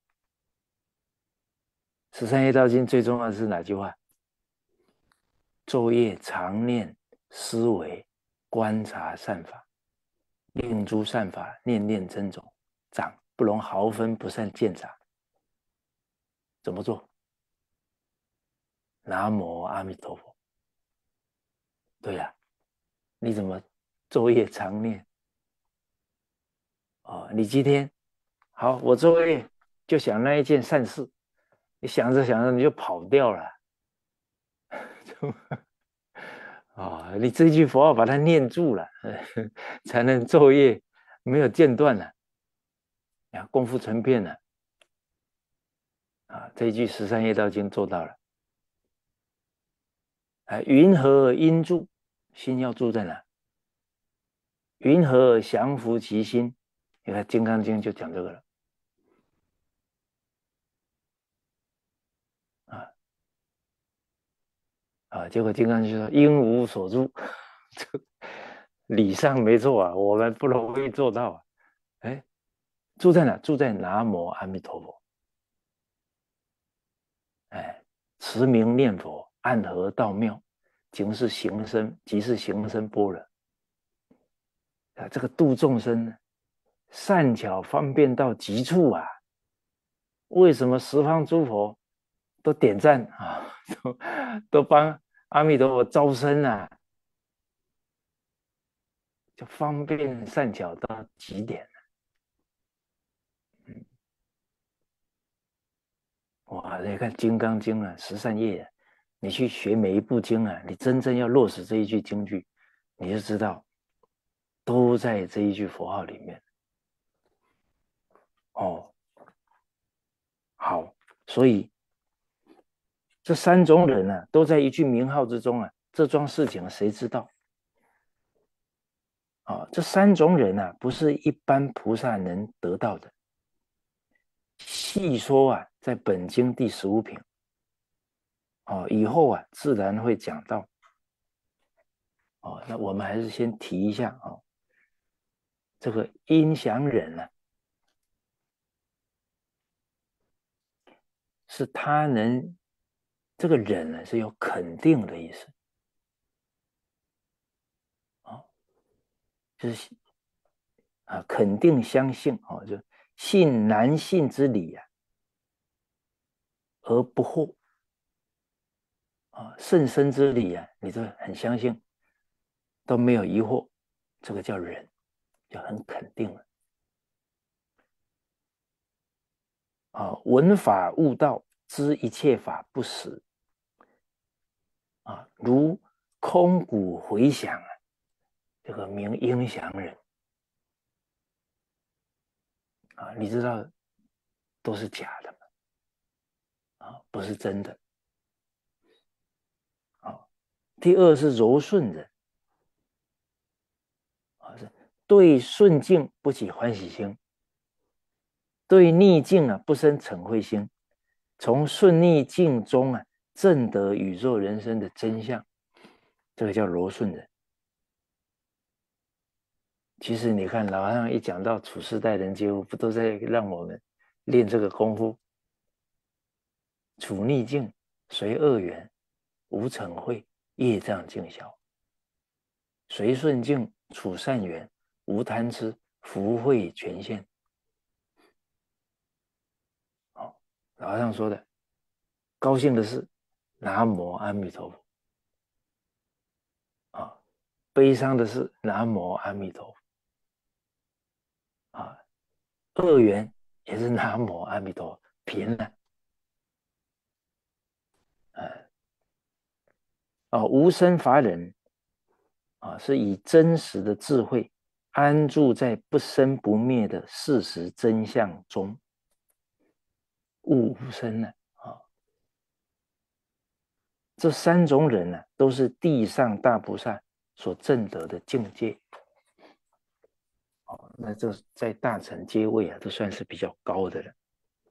十三业道经最重要的是哪句话？昼夜常念思维观察善法，令诸善法念念增长，长不容毫分不善见长。怎么做？南无阿弥陀佛。对呀、啊，你怎么昼夜常念？哦，你今天好，我昼夜就想那一件善事，你想着想着你就跑掉了。 啊、哦，你这句佛号把它念住了，才能昼夜没有间断了，啊，功夫成片了，啊，这一句十三业道经做到了。啊，云何而应住？心要住在哪？云何而降伏其心？你看《金刚经》就讲这个了。啊啊！结果《金刚经》说应无所住，理上没错啊，我们不容易做到啊。哎，住在哪？住在南无阿弥陀佛。哎，持名念佛，暗合道妙，即是行深，即是行深般若。啊，这个度众生呢，善巧方便到极处啊！为什么十方诸佛都点赞啊？都都帮阿弥陀佛招生啊？就方便善巧到极点。嗯，哇！你看《金刚经》啊，十三页啊，你去学每一部经啊，你真正要落实这一句经句，你就知道都在这一句佛号里面。哦，好，所以这三种人呢、啊，都在一句名号之中啊。这桩事情谁知道？啊、哦，这三种人啊，不是一般菩萨能得到的。细说啊，在本经第十五品。哦，以后啊，自然会讲到。哦，那我们还是先提一下哦，这个音响忍呢、啊，是他能这个忍呢是有肯定的意思啊、哦，就是啊肯定相信哦，就信难信之理啊，而不惑啊，甚深之理啊，你这很相信，都没有疑惑，这个叫忍，就很肯定了啊。闻法悟道，知一切法不实啊，如空谷回响啊，这个名音响人啊，你知道都是假的嘛？啊，不是真的。啊，第二是柔顺人啊，是对顺境不起欢喜心，对逆境啊不生嗔恚心，从顺逆境中啊证得宇宙人生的真相，这个叫柔顺人。其实你看，老和尚一讲到处世待人接物，不都在让我们练这个功夫？处逆境，随恶缘，无嗔恚，业障尽消；随顺境，处善缘，无贪痴，福慧全现。哦，老和尚说的，高兴的是南无阿弥陀佛啊，悲伤的是南无阿弥陀佛啊，恶缘也是南无阿弥陀佛，平了。呃，啊，无生法忍啊，是以真实的智慧安住在不生不灭的事实真相中，悟无生呢啊。这三种人呢，都是地上大菩萨所证得的境界。哦，那这在大乘阶位啊，都算是比较高的了。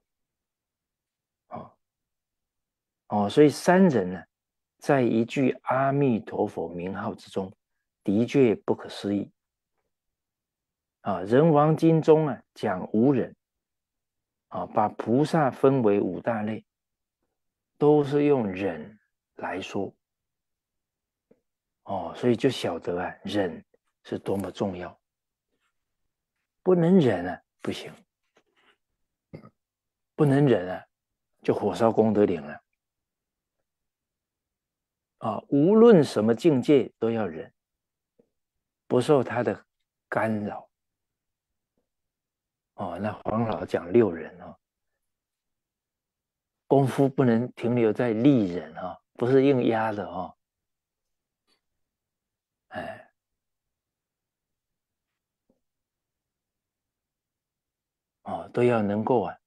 哦哦，所以三人呢，在一句阿弥陀佛名号之中，的确不可思议。啊，人王经中啊讲无人啊，把菩萨分为五大类，都是用忍来说。哦，所以就晓得啊，忍是多么重要。不能忍啊，不行，不能忍啊，就火烧功德林了。啊，无论什么境界都要忍，不受他的干扰。哦，那黄老讲六忍哦，功夫不能停留在利忍哦，不是硬压的哦。 哎，哦，都要能够啊，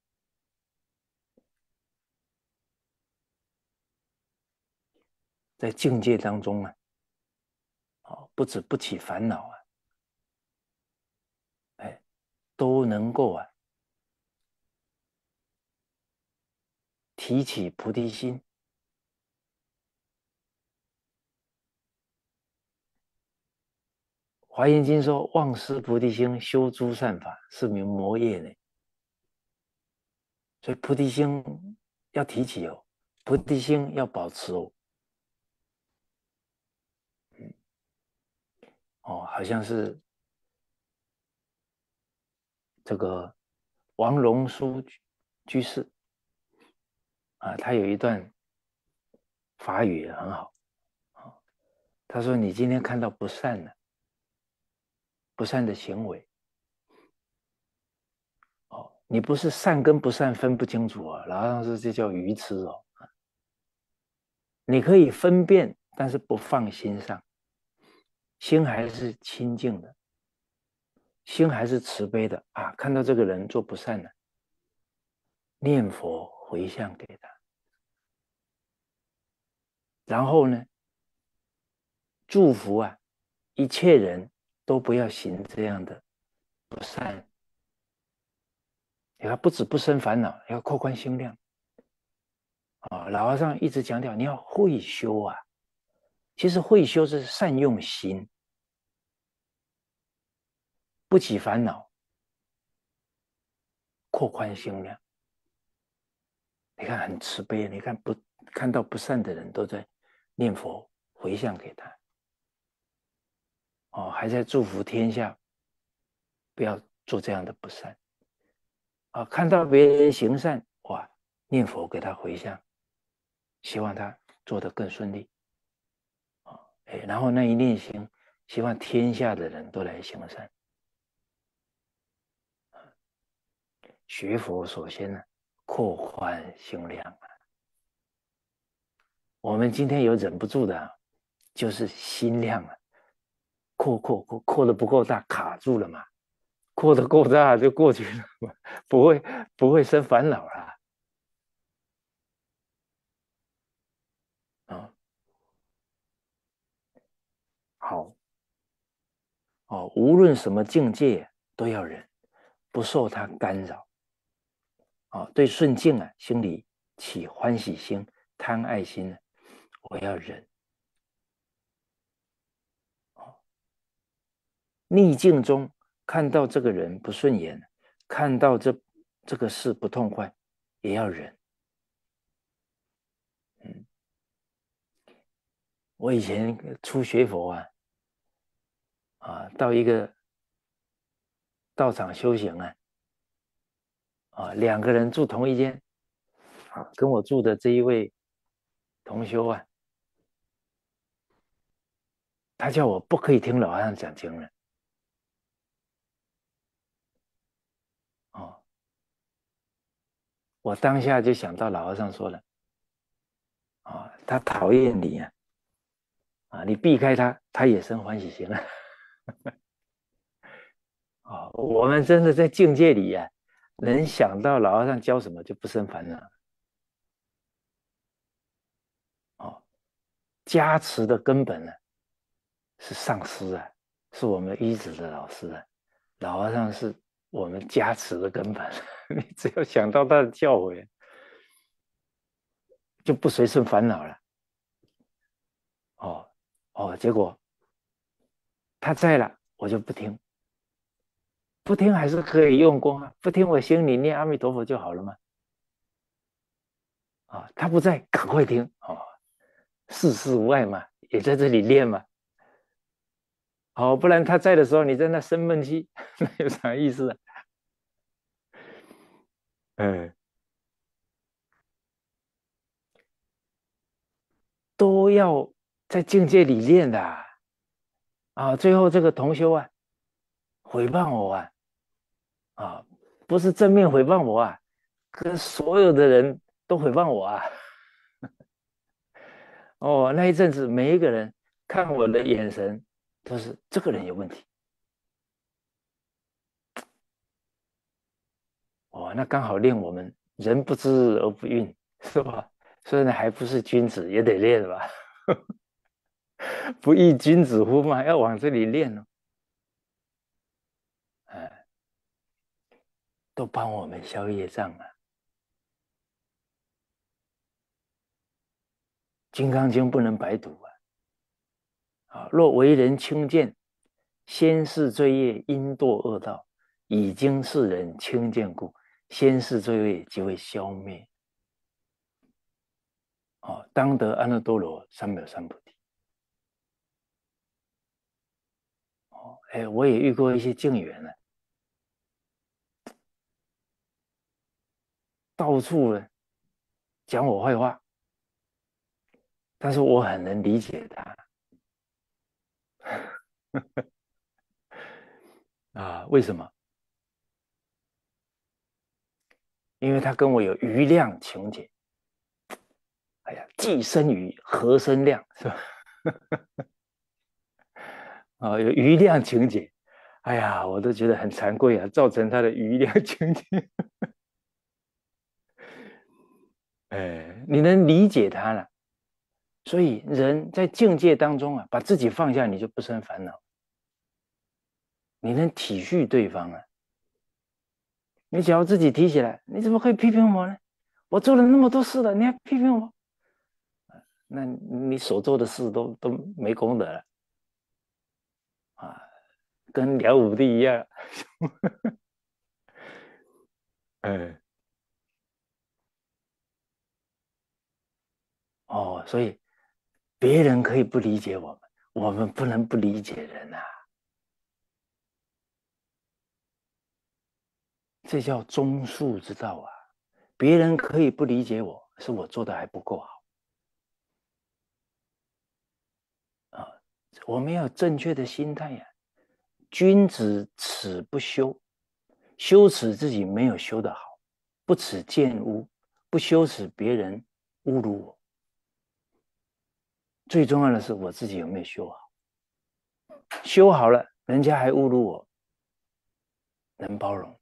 在境界当中啊，哦，不止不起烦恼啊，哎，都能够啊，提起菩提心。华严经说：“忘失菩提心，修诸善法，是名魔业呢。”所以菩提心要提起哦，菩提心要保持哦。哦，好像是这个王龙书居士啊，他有一段法语也很好啊。他说：“你今天看到不善的、不善的行为，哦，你不是善跟不善分不清楚啊，然后是这叫愚痴哦。你可以分辨，但是不放心上，心还是清净的，心还是慈悲的啊。看到这个人做不善的，念佛回向给他，然后呢，祝福啊，一切人都不要行这样的不善。你看，不止不生烦恼，要扩宽心量啊。老和尚一直强调，你要会修啊。其实会修是善用心，不起烦恼，扩宽心量。你看很慈悲，你看不看到不善的人都在念佛回向给他，哦，还在祝福天下不要做这样的不善啊。看到别人行善，哇，念佛给他回向，希望他做得更顺利啊。哎，然后那一念心，希望天下的人都来行善。学佛首先呢，扩宽心量啊。我们今天有忍不住的啊，就是心量啊，扩扩扩扩的不够大，卡住了嘛。扩的够大就过去了嘛，不会不会生烦恼啦。啊、好哦，无论什么境界都要忍，不受它干扰。哦，对顺境啊，心里起欢喜心、贪爱心呢，我要忍。哦，逆境中看到这个人不顺眼，看到这这个事不痛快，也要忍。嗯，我以前初学佛啊，啊，到一个道场修行啊，啊，两个人住同一间，啊，跟我住的这一位同修啊，他叫我不可以听老和尚讲经了。哦，我当下就想到老和尚说了，啊、哦，他讨厌你啊，啊，你避开他，他也生欢喜心了。啊、哦，我们真的在境界里啊，能想到老和尚教什么就不生烦恼。哦，加持的根本呢是上师啊，是我们依止的老师啊，老和尚是我们加持的根本。你只要想到他的教诲，就不随顺烦恼了。哦哦，结果他在了，我就不听，不听还是可以用功啊，不听我心里念阿弥陀佛就好了嘛。啊、哦，他不在，赶快听哦，世事无碍嘛，也在这里练嘛。哦，不然他在的时候，你在那生闷气，那有啥意思啊？嗯，都要在境界里练的啊。啊，最后这个同修啊，诽谤我啊，啊，不是正面诽谤我啊，跟所有的人都诽谤我啊。哦，那一阵子每一个人看我的眼神都是这个人有问题。哦，那刚好练我们人不知而不愠，是吧？所以呢，还不是君子，也得练吧。不亦君子乎嘛，要往这里练哦。哎，都帮我们消业障啊。《金刚经》不能白读啊！啊，若为人轻贱，先世罪业因堕恶道，已经世人轻贱故，先世罪业即会消灭。哦，当得阿耨多罗三藐三菩提。哦，哎，我也遇过一些境缘呢，到处呢讲我坏话，但是我很能理解他啊。为什么？因为他跟我有余量情节。哎呀，既生瑜，何生量，是吧？啊，有余量情节。哎呀，我都觉得很惭愧啊，造成他的余量情节。哎，你能理解他了，所以人在境界当中啊，把自己放下，你就不生烦恼。你能体恤对方啊，你只要自己提起来，你怎么可以批评我呢？我做了那么多事了，你还批评我？那你所做的事都都没功德了啊，跟梁武帝一样。嗯，哦，所以别人可以不理解我们，我们不能不理解人啊，这叫中恕之道啊。别人可以不理解我，是我做的还不够好啊。我们要有正确的心态呀、啊。君子耻不修，羞耻自己没有修得好，不耻贱污，不羞耻别人侮辱我。最重要的是我自己有没有修好，修好了，人家还侮辱我，能包容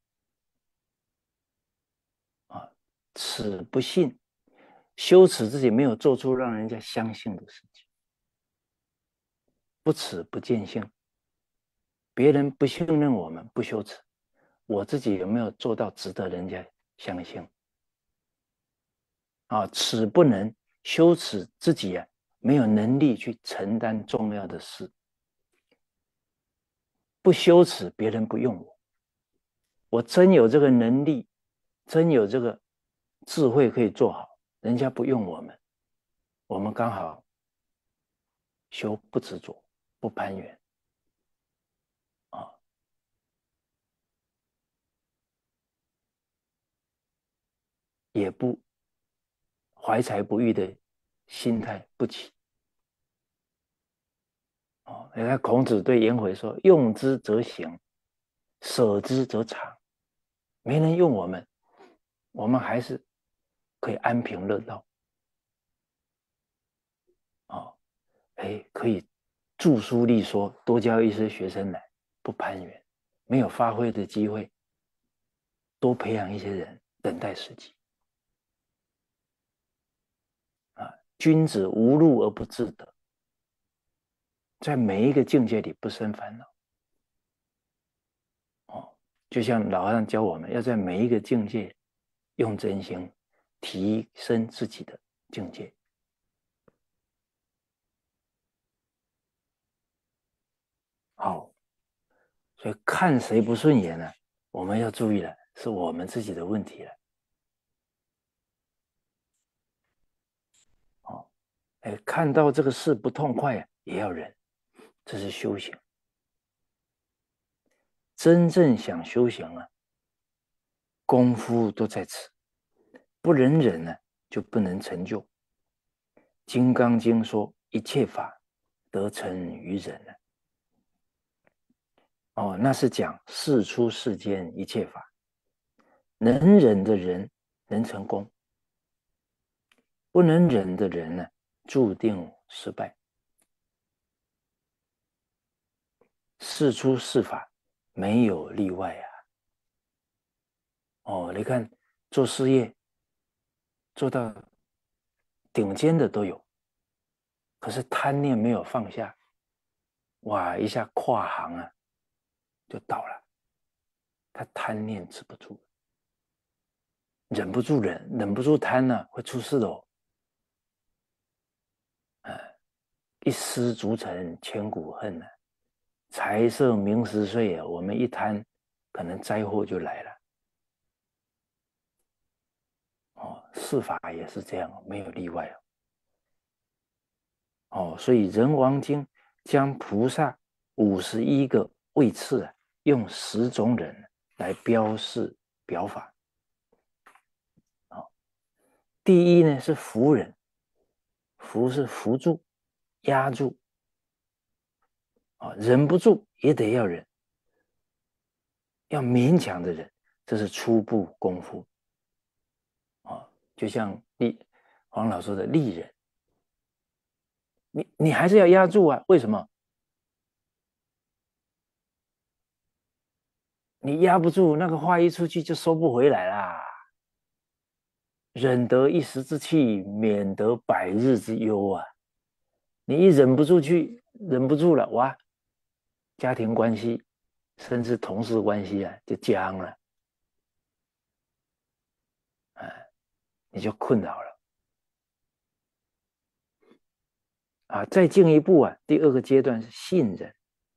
啊。耻不信，羞耻自己没有做出让人家相信的事情。不耻不见性，别人不信任我们，不羞耻，我自己有没有做到值得人家相信啊？耻不能，羞耻自己啊没有能力去承担重要的事，不羞耻别人不用我，我真有这个能力，真有这个智慧可以做好，人家不用我们，我们刚好修不执着，不攀缘啊，也不怀才不遇的心态不起。哦，你看孔子对颜回说：“用之则行，舍之则长。”没人用我们，我们还是可以安贫乐道哦。哎，可以著书立说，多教一些学生来，不攀援，没有发挥的机会，多培养一些人，等待时机啊。君子无路而不自得，在每一个境界里不生烦恼哦。就像老和尚教我们，要在每一个境界用真心提升自己的境界。好，所以看谁不顺眼呢，我们要注意了，是我们自己的问题了。哦，哎，看到这个事不痛快啊，也要忍，这是修行。真正想修行啊，功夫都在此，不能忍呢，就不能成就。《金刚经》说：“一切法得成于忍啊。”哦，那是讲世出世间一切法，能忍的人能成功，不能忍的人呢，注定失败。 事出事法，没有例外啊。哦，你看做事业做到顶尖的都有，可是贪念没有放下，哇，一下跨行啊，就倒了。他贪念止不住，忍不住忍，忍不住贪呢、啊，会出事的哦。啊，一失足成千古恨啊，财色名食睡啊，我们一贪，可能灾祸就来了。哦，事法也是这样，没有例外哦。哦，所以《人王经》将菩萨五十一个位次啊，用十种人来标示表法。哦，第一呢是扶人，扶是扶住、压住，啊，忍不住也得要忍，要勉强的忍，这是初步功夫。啊，就像立黄老说的立忍，你你还是要压住啊？为什么？你压不住，那个话一出去就收不回来啦。忍得一时之气，免得百日之忧啊！你一忍不住去，忍不住了，哇，家庭关系，甚至同事关系啊，就僵了，啊，你就困扰了啊！再进一步啊，第二个阶段是信任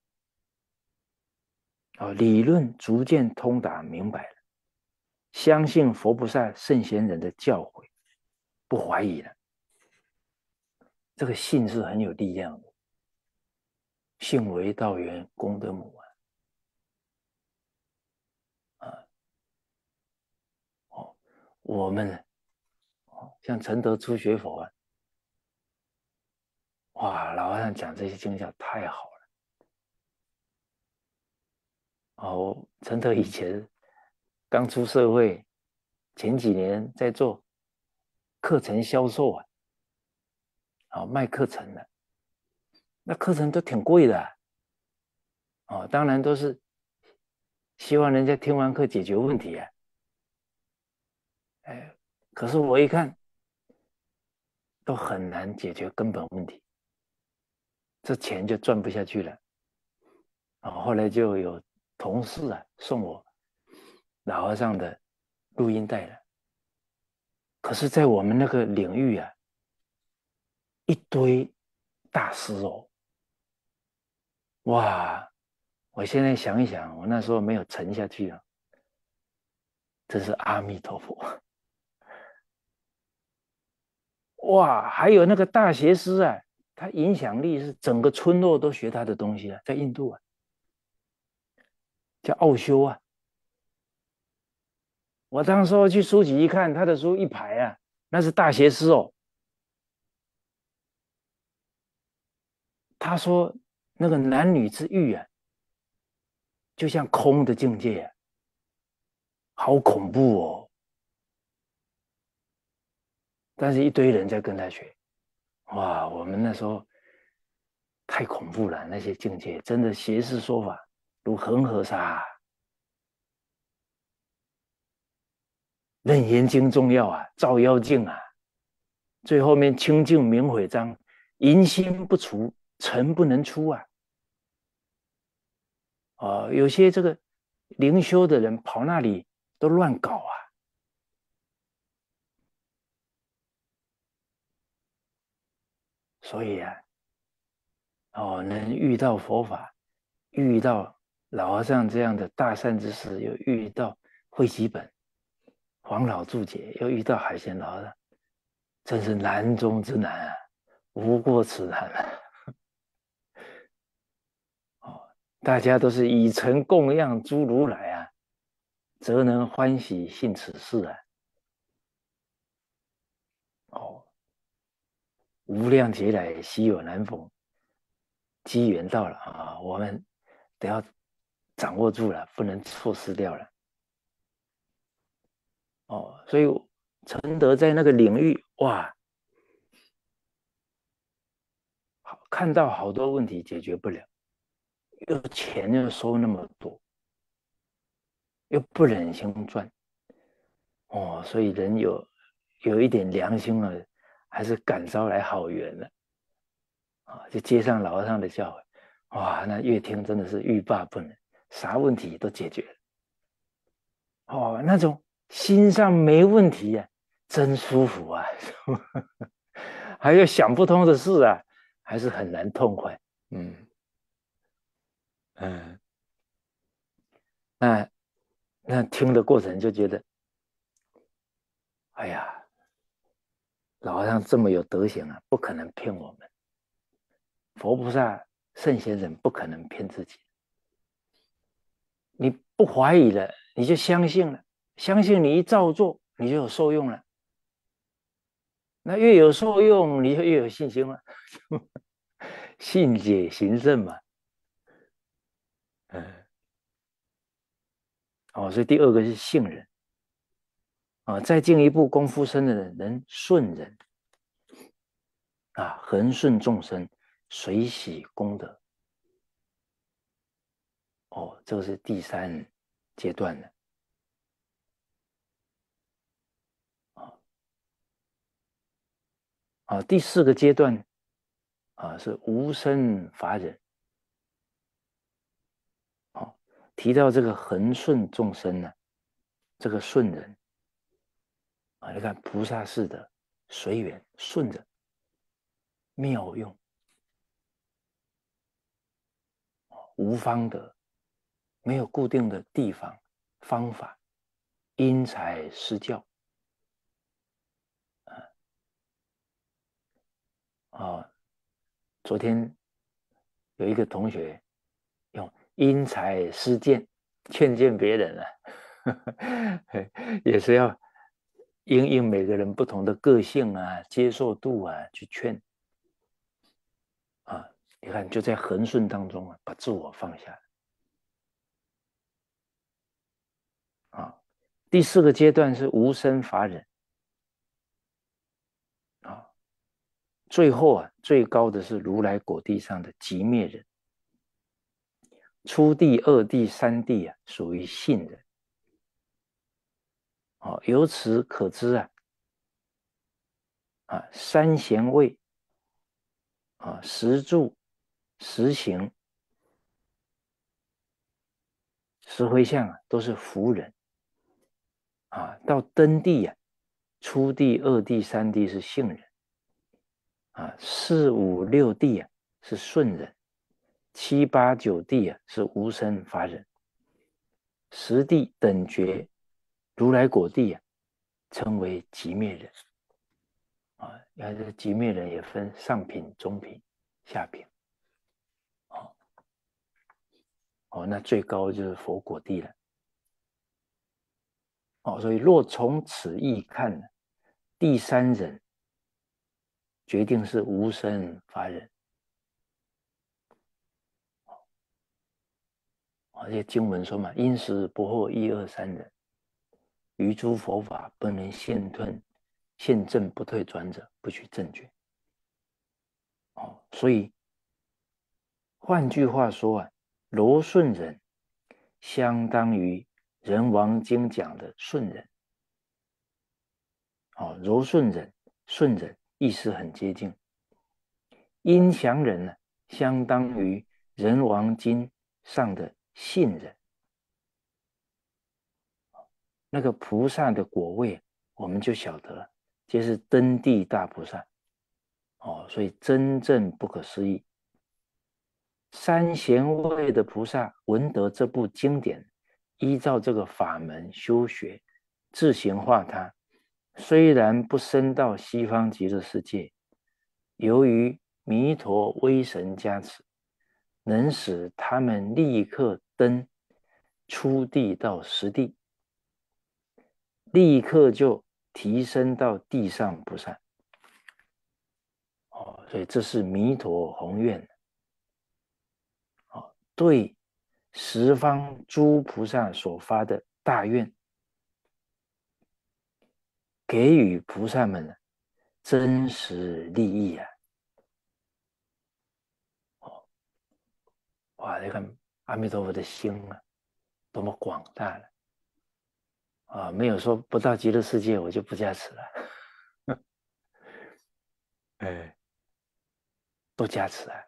啊，理论逐渐通达明白了，相信佛菩萨圣贤人的教诲，不怀疑了。这个信是很有力量的，信为道源，功德母啊！啊，哦，我们哦，像承德初学佛啊，哇，老和尚讲这些经教太好了。哦，承德以前刚出社会，前几年在做课程销售啊，哦，卖课程的，那课程都挺贵的啊，哦，当然都是希望人家听完课解决问题啊。哎，可是我一看，都很难解决根本问题，这钱就赚不下去了。啊，后来就有同事啊送我老和尚的录音带了。可是，在我们那个领域啊，一堆大师哦，哇！我现在想一想，我那时候没有沉下去啊，真是阿弥陀佛。哇！还有那个大邪师啊，他影响力是整个村落都学他的东西啊，在印度啊，叫奥修啊。我当时候去书籍一看，他的书一排啊，那是大邪师哦。他说那个男女之欲啊，就像空的境界啊，好恐怖哦。但是一堆人在跟他学，哇，我们那时候太恐怖了，那些境界真的邪视说法如恒河沙，楞严经重要啊，照妖镜啊，最后面清净明悔章，淫心不除，尘不能出啊。哦，有些这个灵修的人跑那里都乱搞啊，所以啊，哦，能遇到佛法，遇到老和尚这样的大善之士，又遇到慧集本、黄老注解，又遇到海贤老和尚，真是难中之难啊，无过此难啊！哦，大家都是以诚供养诸如来啊，则能欢喜信此事啊！哦，无量劫来稀有难逢，机缘到了啊，我们得要掌握住了，不能错失掉了。哦，所以承德在那个领域，哇，看到好多问题解决不了， 又钱又收那么多，又不忍心赚，哦，所以人有有一点良心了，还是感召来好缘了啊！就接上老和尚的教诲，哇，那越听真的是欲罢不能，啥问题都解决了。哦，那种心上没问题呀、啊，真舒服啊！还有想不通的事啊，还是很难痛快。嗯嗯，那那听的过程就觉得，哎呀，老和尚这么有德行啊，不可能骗我们。佛菩萨、圣贤人不可能骗自己。你不怀疑了，你就相信了，相信你一照做，你就有受用了。那越有受用，你就越有信心了。信解行证嘛。嗯，哦，所以第二个是信人啊，再进一步功夫深的人能顺人啊，恒顺众生，随喜功德。哦，这个是第三阶段的啊。啊，第四个阶段啊是无生法忍。哦，提到这个恒顺众生呢、啊，这个顺人啊，你看菩萨是的随缘顺着妙用无方的，没有固定的地方方法，因材施教啊。昨天有一个同学用因材施见劝谏别人啊，也是要因应每个人不同的个性啊、接受度啊去劝啊。你看，就在恒顺当中啊，把自我放下啊。第四个阶段是无生法忍啊，最后啊，最高的是如来果地上的寂灭忍。初地、二地、三地啊，属于信忍。哦，由此可知啊，啊，三贤位啊，十住、十行、十回向啊，都是福人啊。到登地啊，初地、二地、三地是信人啊，四五六地啊是顺人，七八九地啊是无生法忍，十地等觉如来果地啊，称为寂灭人啊。原来这个寂灭人也分上品、中品、下品。哦哦，那最高就是佛果地了。哦，所以若从此意看呢，第三人决定是无生法忍。而且经文说嘛，因时不惑一二三人，于诸佛法不能现退，现正不退转者，不取正觉。哦，所以换句话说啊，柔顺人相当于人王经讲的顺人。哦，柔顺人、顺人意思很接近。阴祥人呢，相当于人王经上的信人。那个菩萨的果位，我们就晓得了，皆是登地大菩萨。哦，所以真正不可思议。三贤位的菩萨闻得这部经典，依照这个法门修学，自行化他。虽然不升到西方极乐世界，由于弥陀威神加持，能使他们立刻登初地到实地，立刻就提升到地上菩萨。哦，所以这是弥陀宏愿。哦，对十方诸菩萨所发的大愿，给予菩萨们真实利益啊！哦哇，你看阿弥陀佛的心啊，多么广大了啊！没有说不到极乐世界我就不加持了，哎，都加持啊！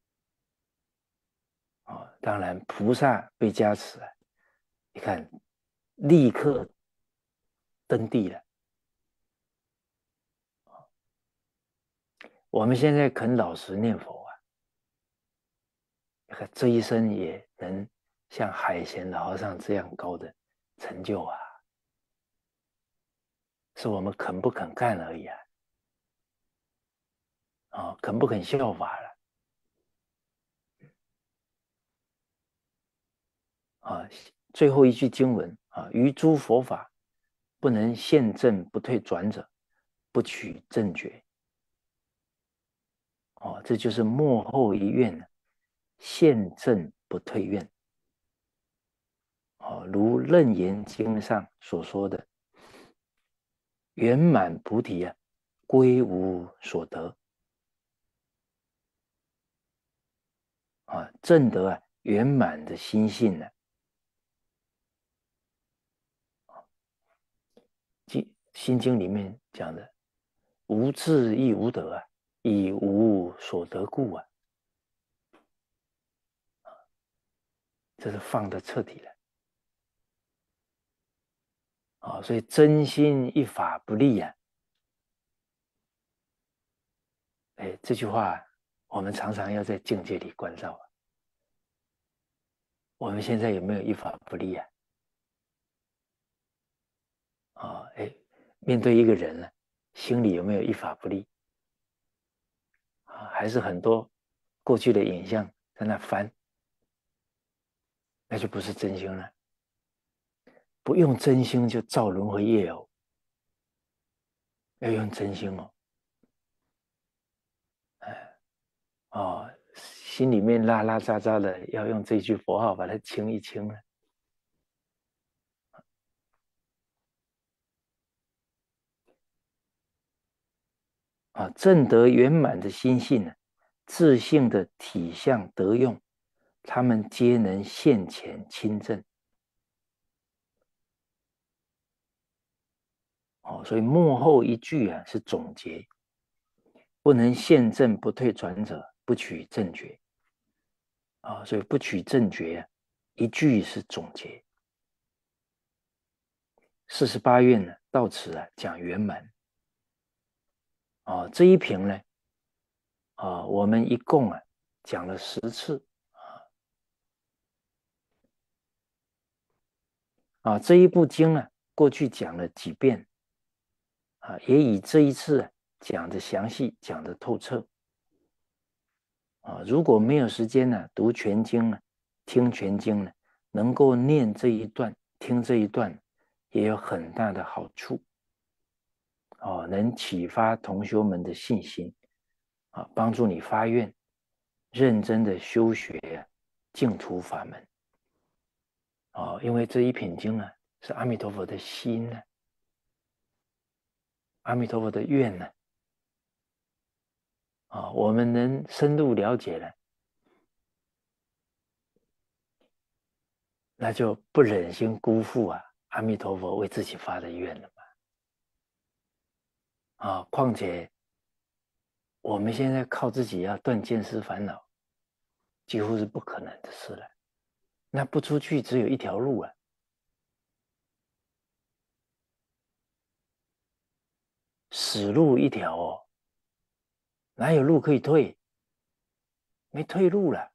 哦，当然菩萨被加持啊，你看立刻登地了。我们现在肯老实念佛啊，这一生也能像海贤老和尚这样高的成就啊，是我们肯不肯干而已啊，啊、哦，肯不肯效法了啊。最后一句经文啊，于诸佛法不能现证不退转者，不取正觉。哦，这就是末后一愿，现证不退愿。哦，如楞严经上所说的，圆满菩提啊，归无所得啊，证得啊圆满的心性呢、啊。经心经里面讲的，无智亦无得啊，以无所得故啊，这是放得彻底了啊。所以真心一法不立啊，哎，这句话我们常常要在境界里关照啊。我们现在有没有一法不立啊？啊，哎，面对一个人呢，心里有没有一法不立啊？还是很多过去的影像在那翻，那就不是真心了。不用真心就造轮回业哦，要用真心哦。哎，哦，心里面拉拉杂杂的，要用这句佛号把它清一清了。啊，正得圆满的心性呢，自性的体相得用，他们皆能现前亲证。哦，所以幕后一句啊是总结，不能现证不退转者，不取正觉。啊，所以不取正觉啊，一句是总结。四十八愿呢，到此啊讲圆满。啊，这一品呢，啊，我们一共啊讲了十次啊。这一部经啊，过去讲了几遍啊，也以这一次啊讲的详细，讲的透彻啊。如果没有时间呢，读全经呢，听全经呢，能够念这一段，听这一段，也有很大的好处哦，能启发同修们的信心啊，帮助你发愿，认真的修学净土法门。哦，因为这一品经啊，是阿弥陀佛的心呢、啊，阿弥陀佛的愿呢、啊，啊，我们能深入了解了，那就不忍心辜负啊阿弥陀佛为自己发的愿了嘛。啊，况且我们现在靠自己要断见思烦恼，几乎是不可能的事了。那不出去只有一条路啊，死路一条哦，哪有路可以退？没退路了。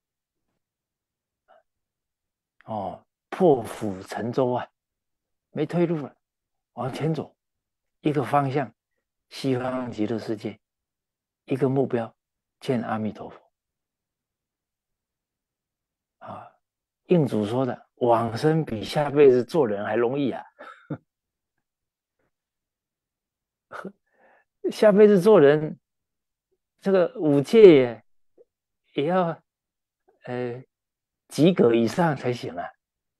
哦，破釜沉舟啊，没退路了，往前走，一个方向，西方极乐世界，一个目标，见阿弥陀佛啊。印祖说的，往生比下辈子做人还容易啊。下辈子做人，这个五戒也也要呃及格以上才行啊。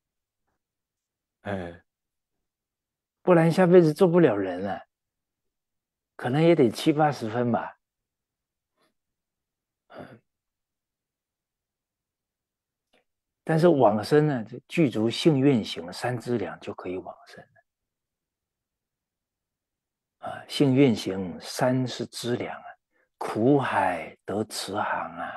嗯，不然下辈子做不了人了，可能也得七八十分吧。嗯， 但是往生呢，具足性愿行三资粮就可以往生了。啊，性愿行三是资粮啊，苦海得慈航啊！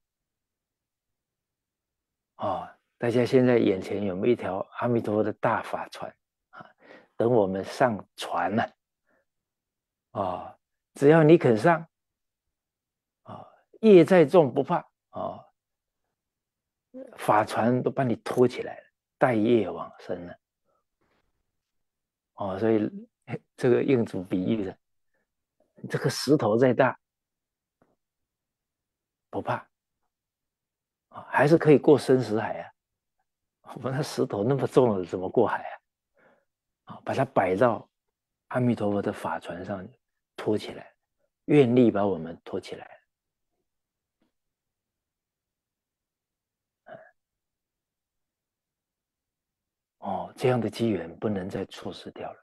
哦，大家现在眼前有没有一条阿弥陀佛的大法船啊？等我们上船了、啊，哦，只要你肯上，啊、哦，业再重不怕啊、哦，法船都把你拖起来了，带业往生了。哦，所以这个印主比喻的，这个石头再大不怕啊、哦，还是可以过生死海啊。我们那石头那么重了，怎么过海啊？啊、哦，把它摆到阿弥陀佛的法船上，拖起来，愿力把我们拖起来。哦，这样的机缘不能再错失掉了。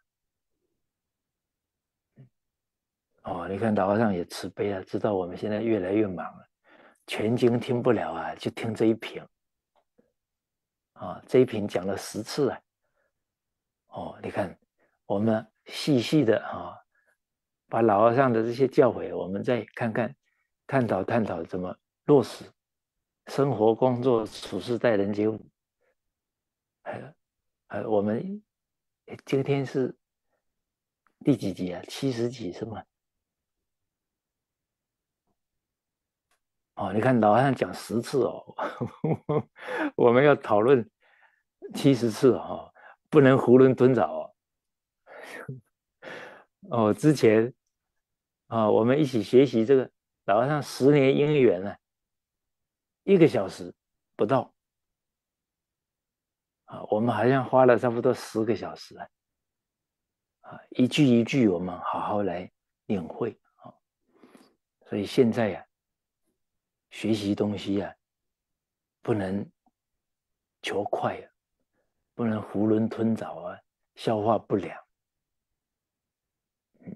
哦，你看老和尚也慈悲啊，知道我们现在越来越忙了，全经听不了啊，就听这一品啊，这一品讲了十次啊。哦，你看我们细细的啊，把老和尚的这些教诲，我们再看看，探讨探讨怎么落实生活、工作、处事、待人接物。呃，呃，我们今天是第几集啊？七十集是吗？哦，你看老和尚讲十次哦，我们要讨论七十次哦，不能囫囵吞枣哦。哦，之前啊、哦，我们一起学习这个老和尚十年因缘呢，一个小时不到啊，我们好像花了差不多十个小时啊，啊，一句一句我们好好来领会啊。所以现在呀、啊，学习东西呀、啊，不能求快啊，不能囫囵吞枣啊，消化不良。嗯，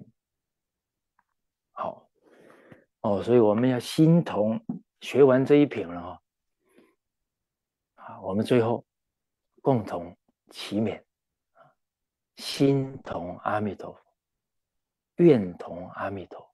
好哦，所以我们要心同学完这一品了哦，啊，我们最后共同祈勉，心同阿弥陀佛，愿同阿弥陀佛，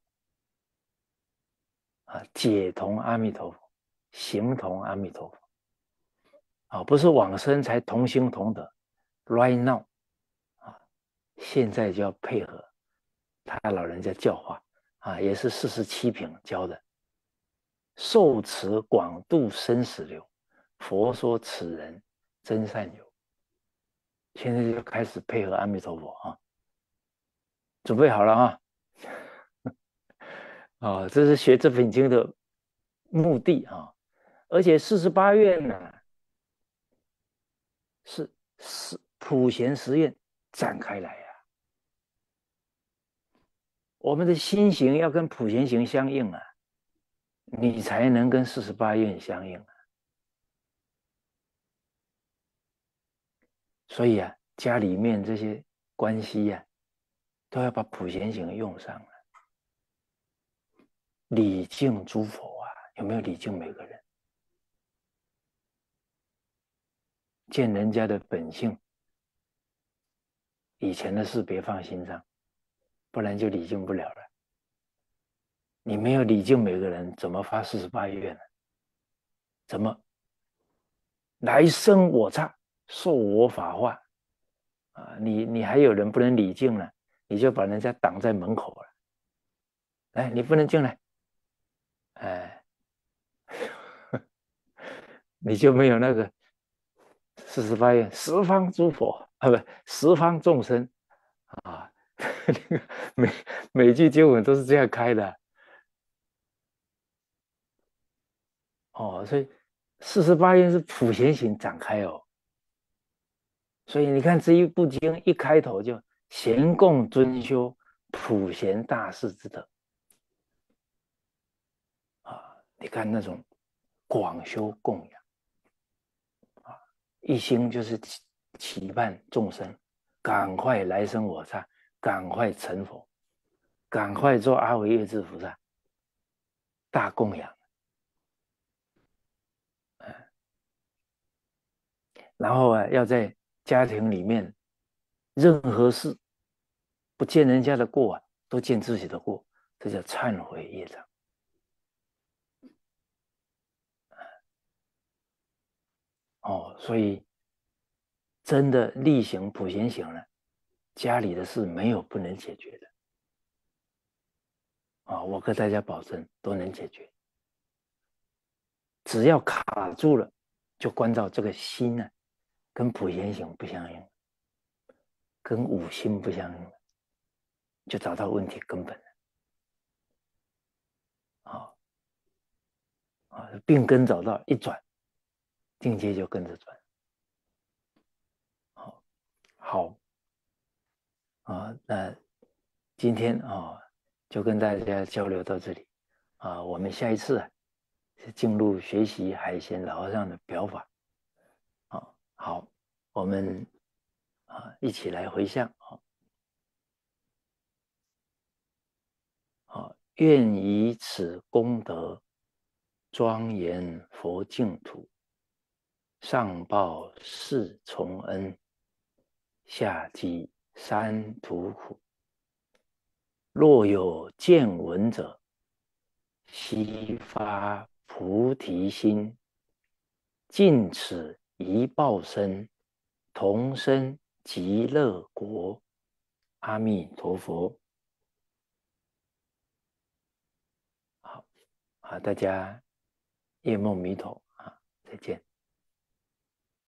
啊，解同阿弥陀佛，行同阿弥陀佛，啊，不是往生才同心同德 ，right now 啊，现在就要配合他老人家教化啊，也是四十七品教的，受持广度生死流，佛说此人真善友。现在就开始配合阿弥陀佛啊，准备好了啊！哦，这是学这本经的目的啊，而且四十八愿呢是是普贤十愿展开来呀、啊，我们的心行要跟普贤行相应啊，你才能跟四十八愿相应啊。所以啊，家里面这些关系呀、啊，都要把普贤行用上了。礼敬诸佛啊，有没有礼敬每个人？见人家的本性，以前的事别放心上，不然就礼敬不了了。你没有礼敬每个人，怎么发四十八愿呢？怎么来生我刹，受我法化啊？你你还有人不能礼敬了，你就把人家挡在门口了。来，你不能进来，哎，你就没有那个四十八愿，十方诸佛啊，不，十方众生啊，每每句经文都是这样开的哦，所以四十八愿是普贤行展开哦。所以你看这一部经一开头就贤共尊修普贤大士之德啊，你看那种广修供养啊，一心就是期期盼众生赶快来生我刹，赶快成佛，赶快做阿惟越致菩萨，大供养。 然后啊，要在家庭里面任何事不见人家的过啊，都见自己的过，这叫忏悔业障。哦，所以真的力行普贤行呢，家里的事没有不能解决的啊、哦！我跟大家保证都能解决，只要卡住了，就关照这个心呢、啊，跟普贤行不相应，跟五心不相应，就找到问题根本了啊、哦！啊，病根找到一转，境界就跟着转。好，好啊，那今天啊，就跟大家交流到这里啊，我们下一次啊，是进入学习海鲜老和尚的表法啊。好，我们啊一起来回向啊，啊，愿以此功德庄严佛净土。上报四重恩，下济三途苦。若有见闻者，悉发菩提心，尽此一报身，同生极乐国。阿弥陀佛。好，好，大家夜梦弥陀啊，再见。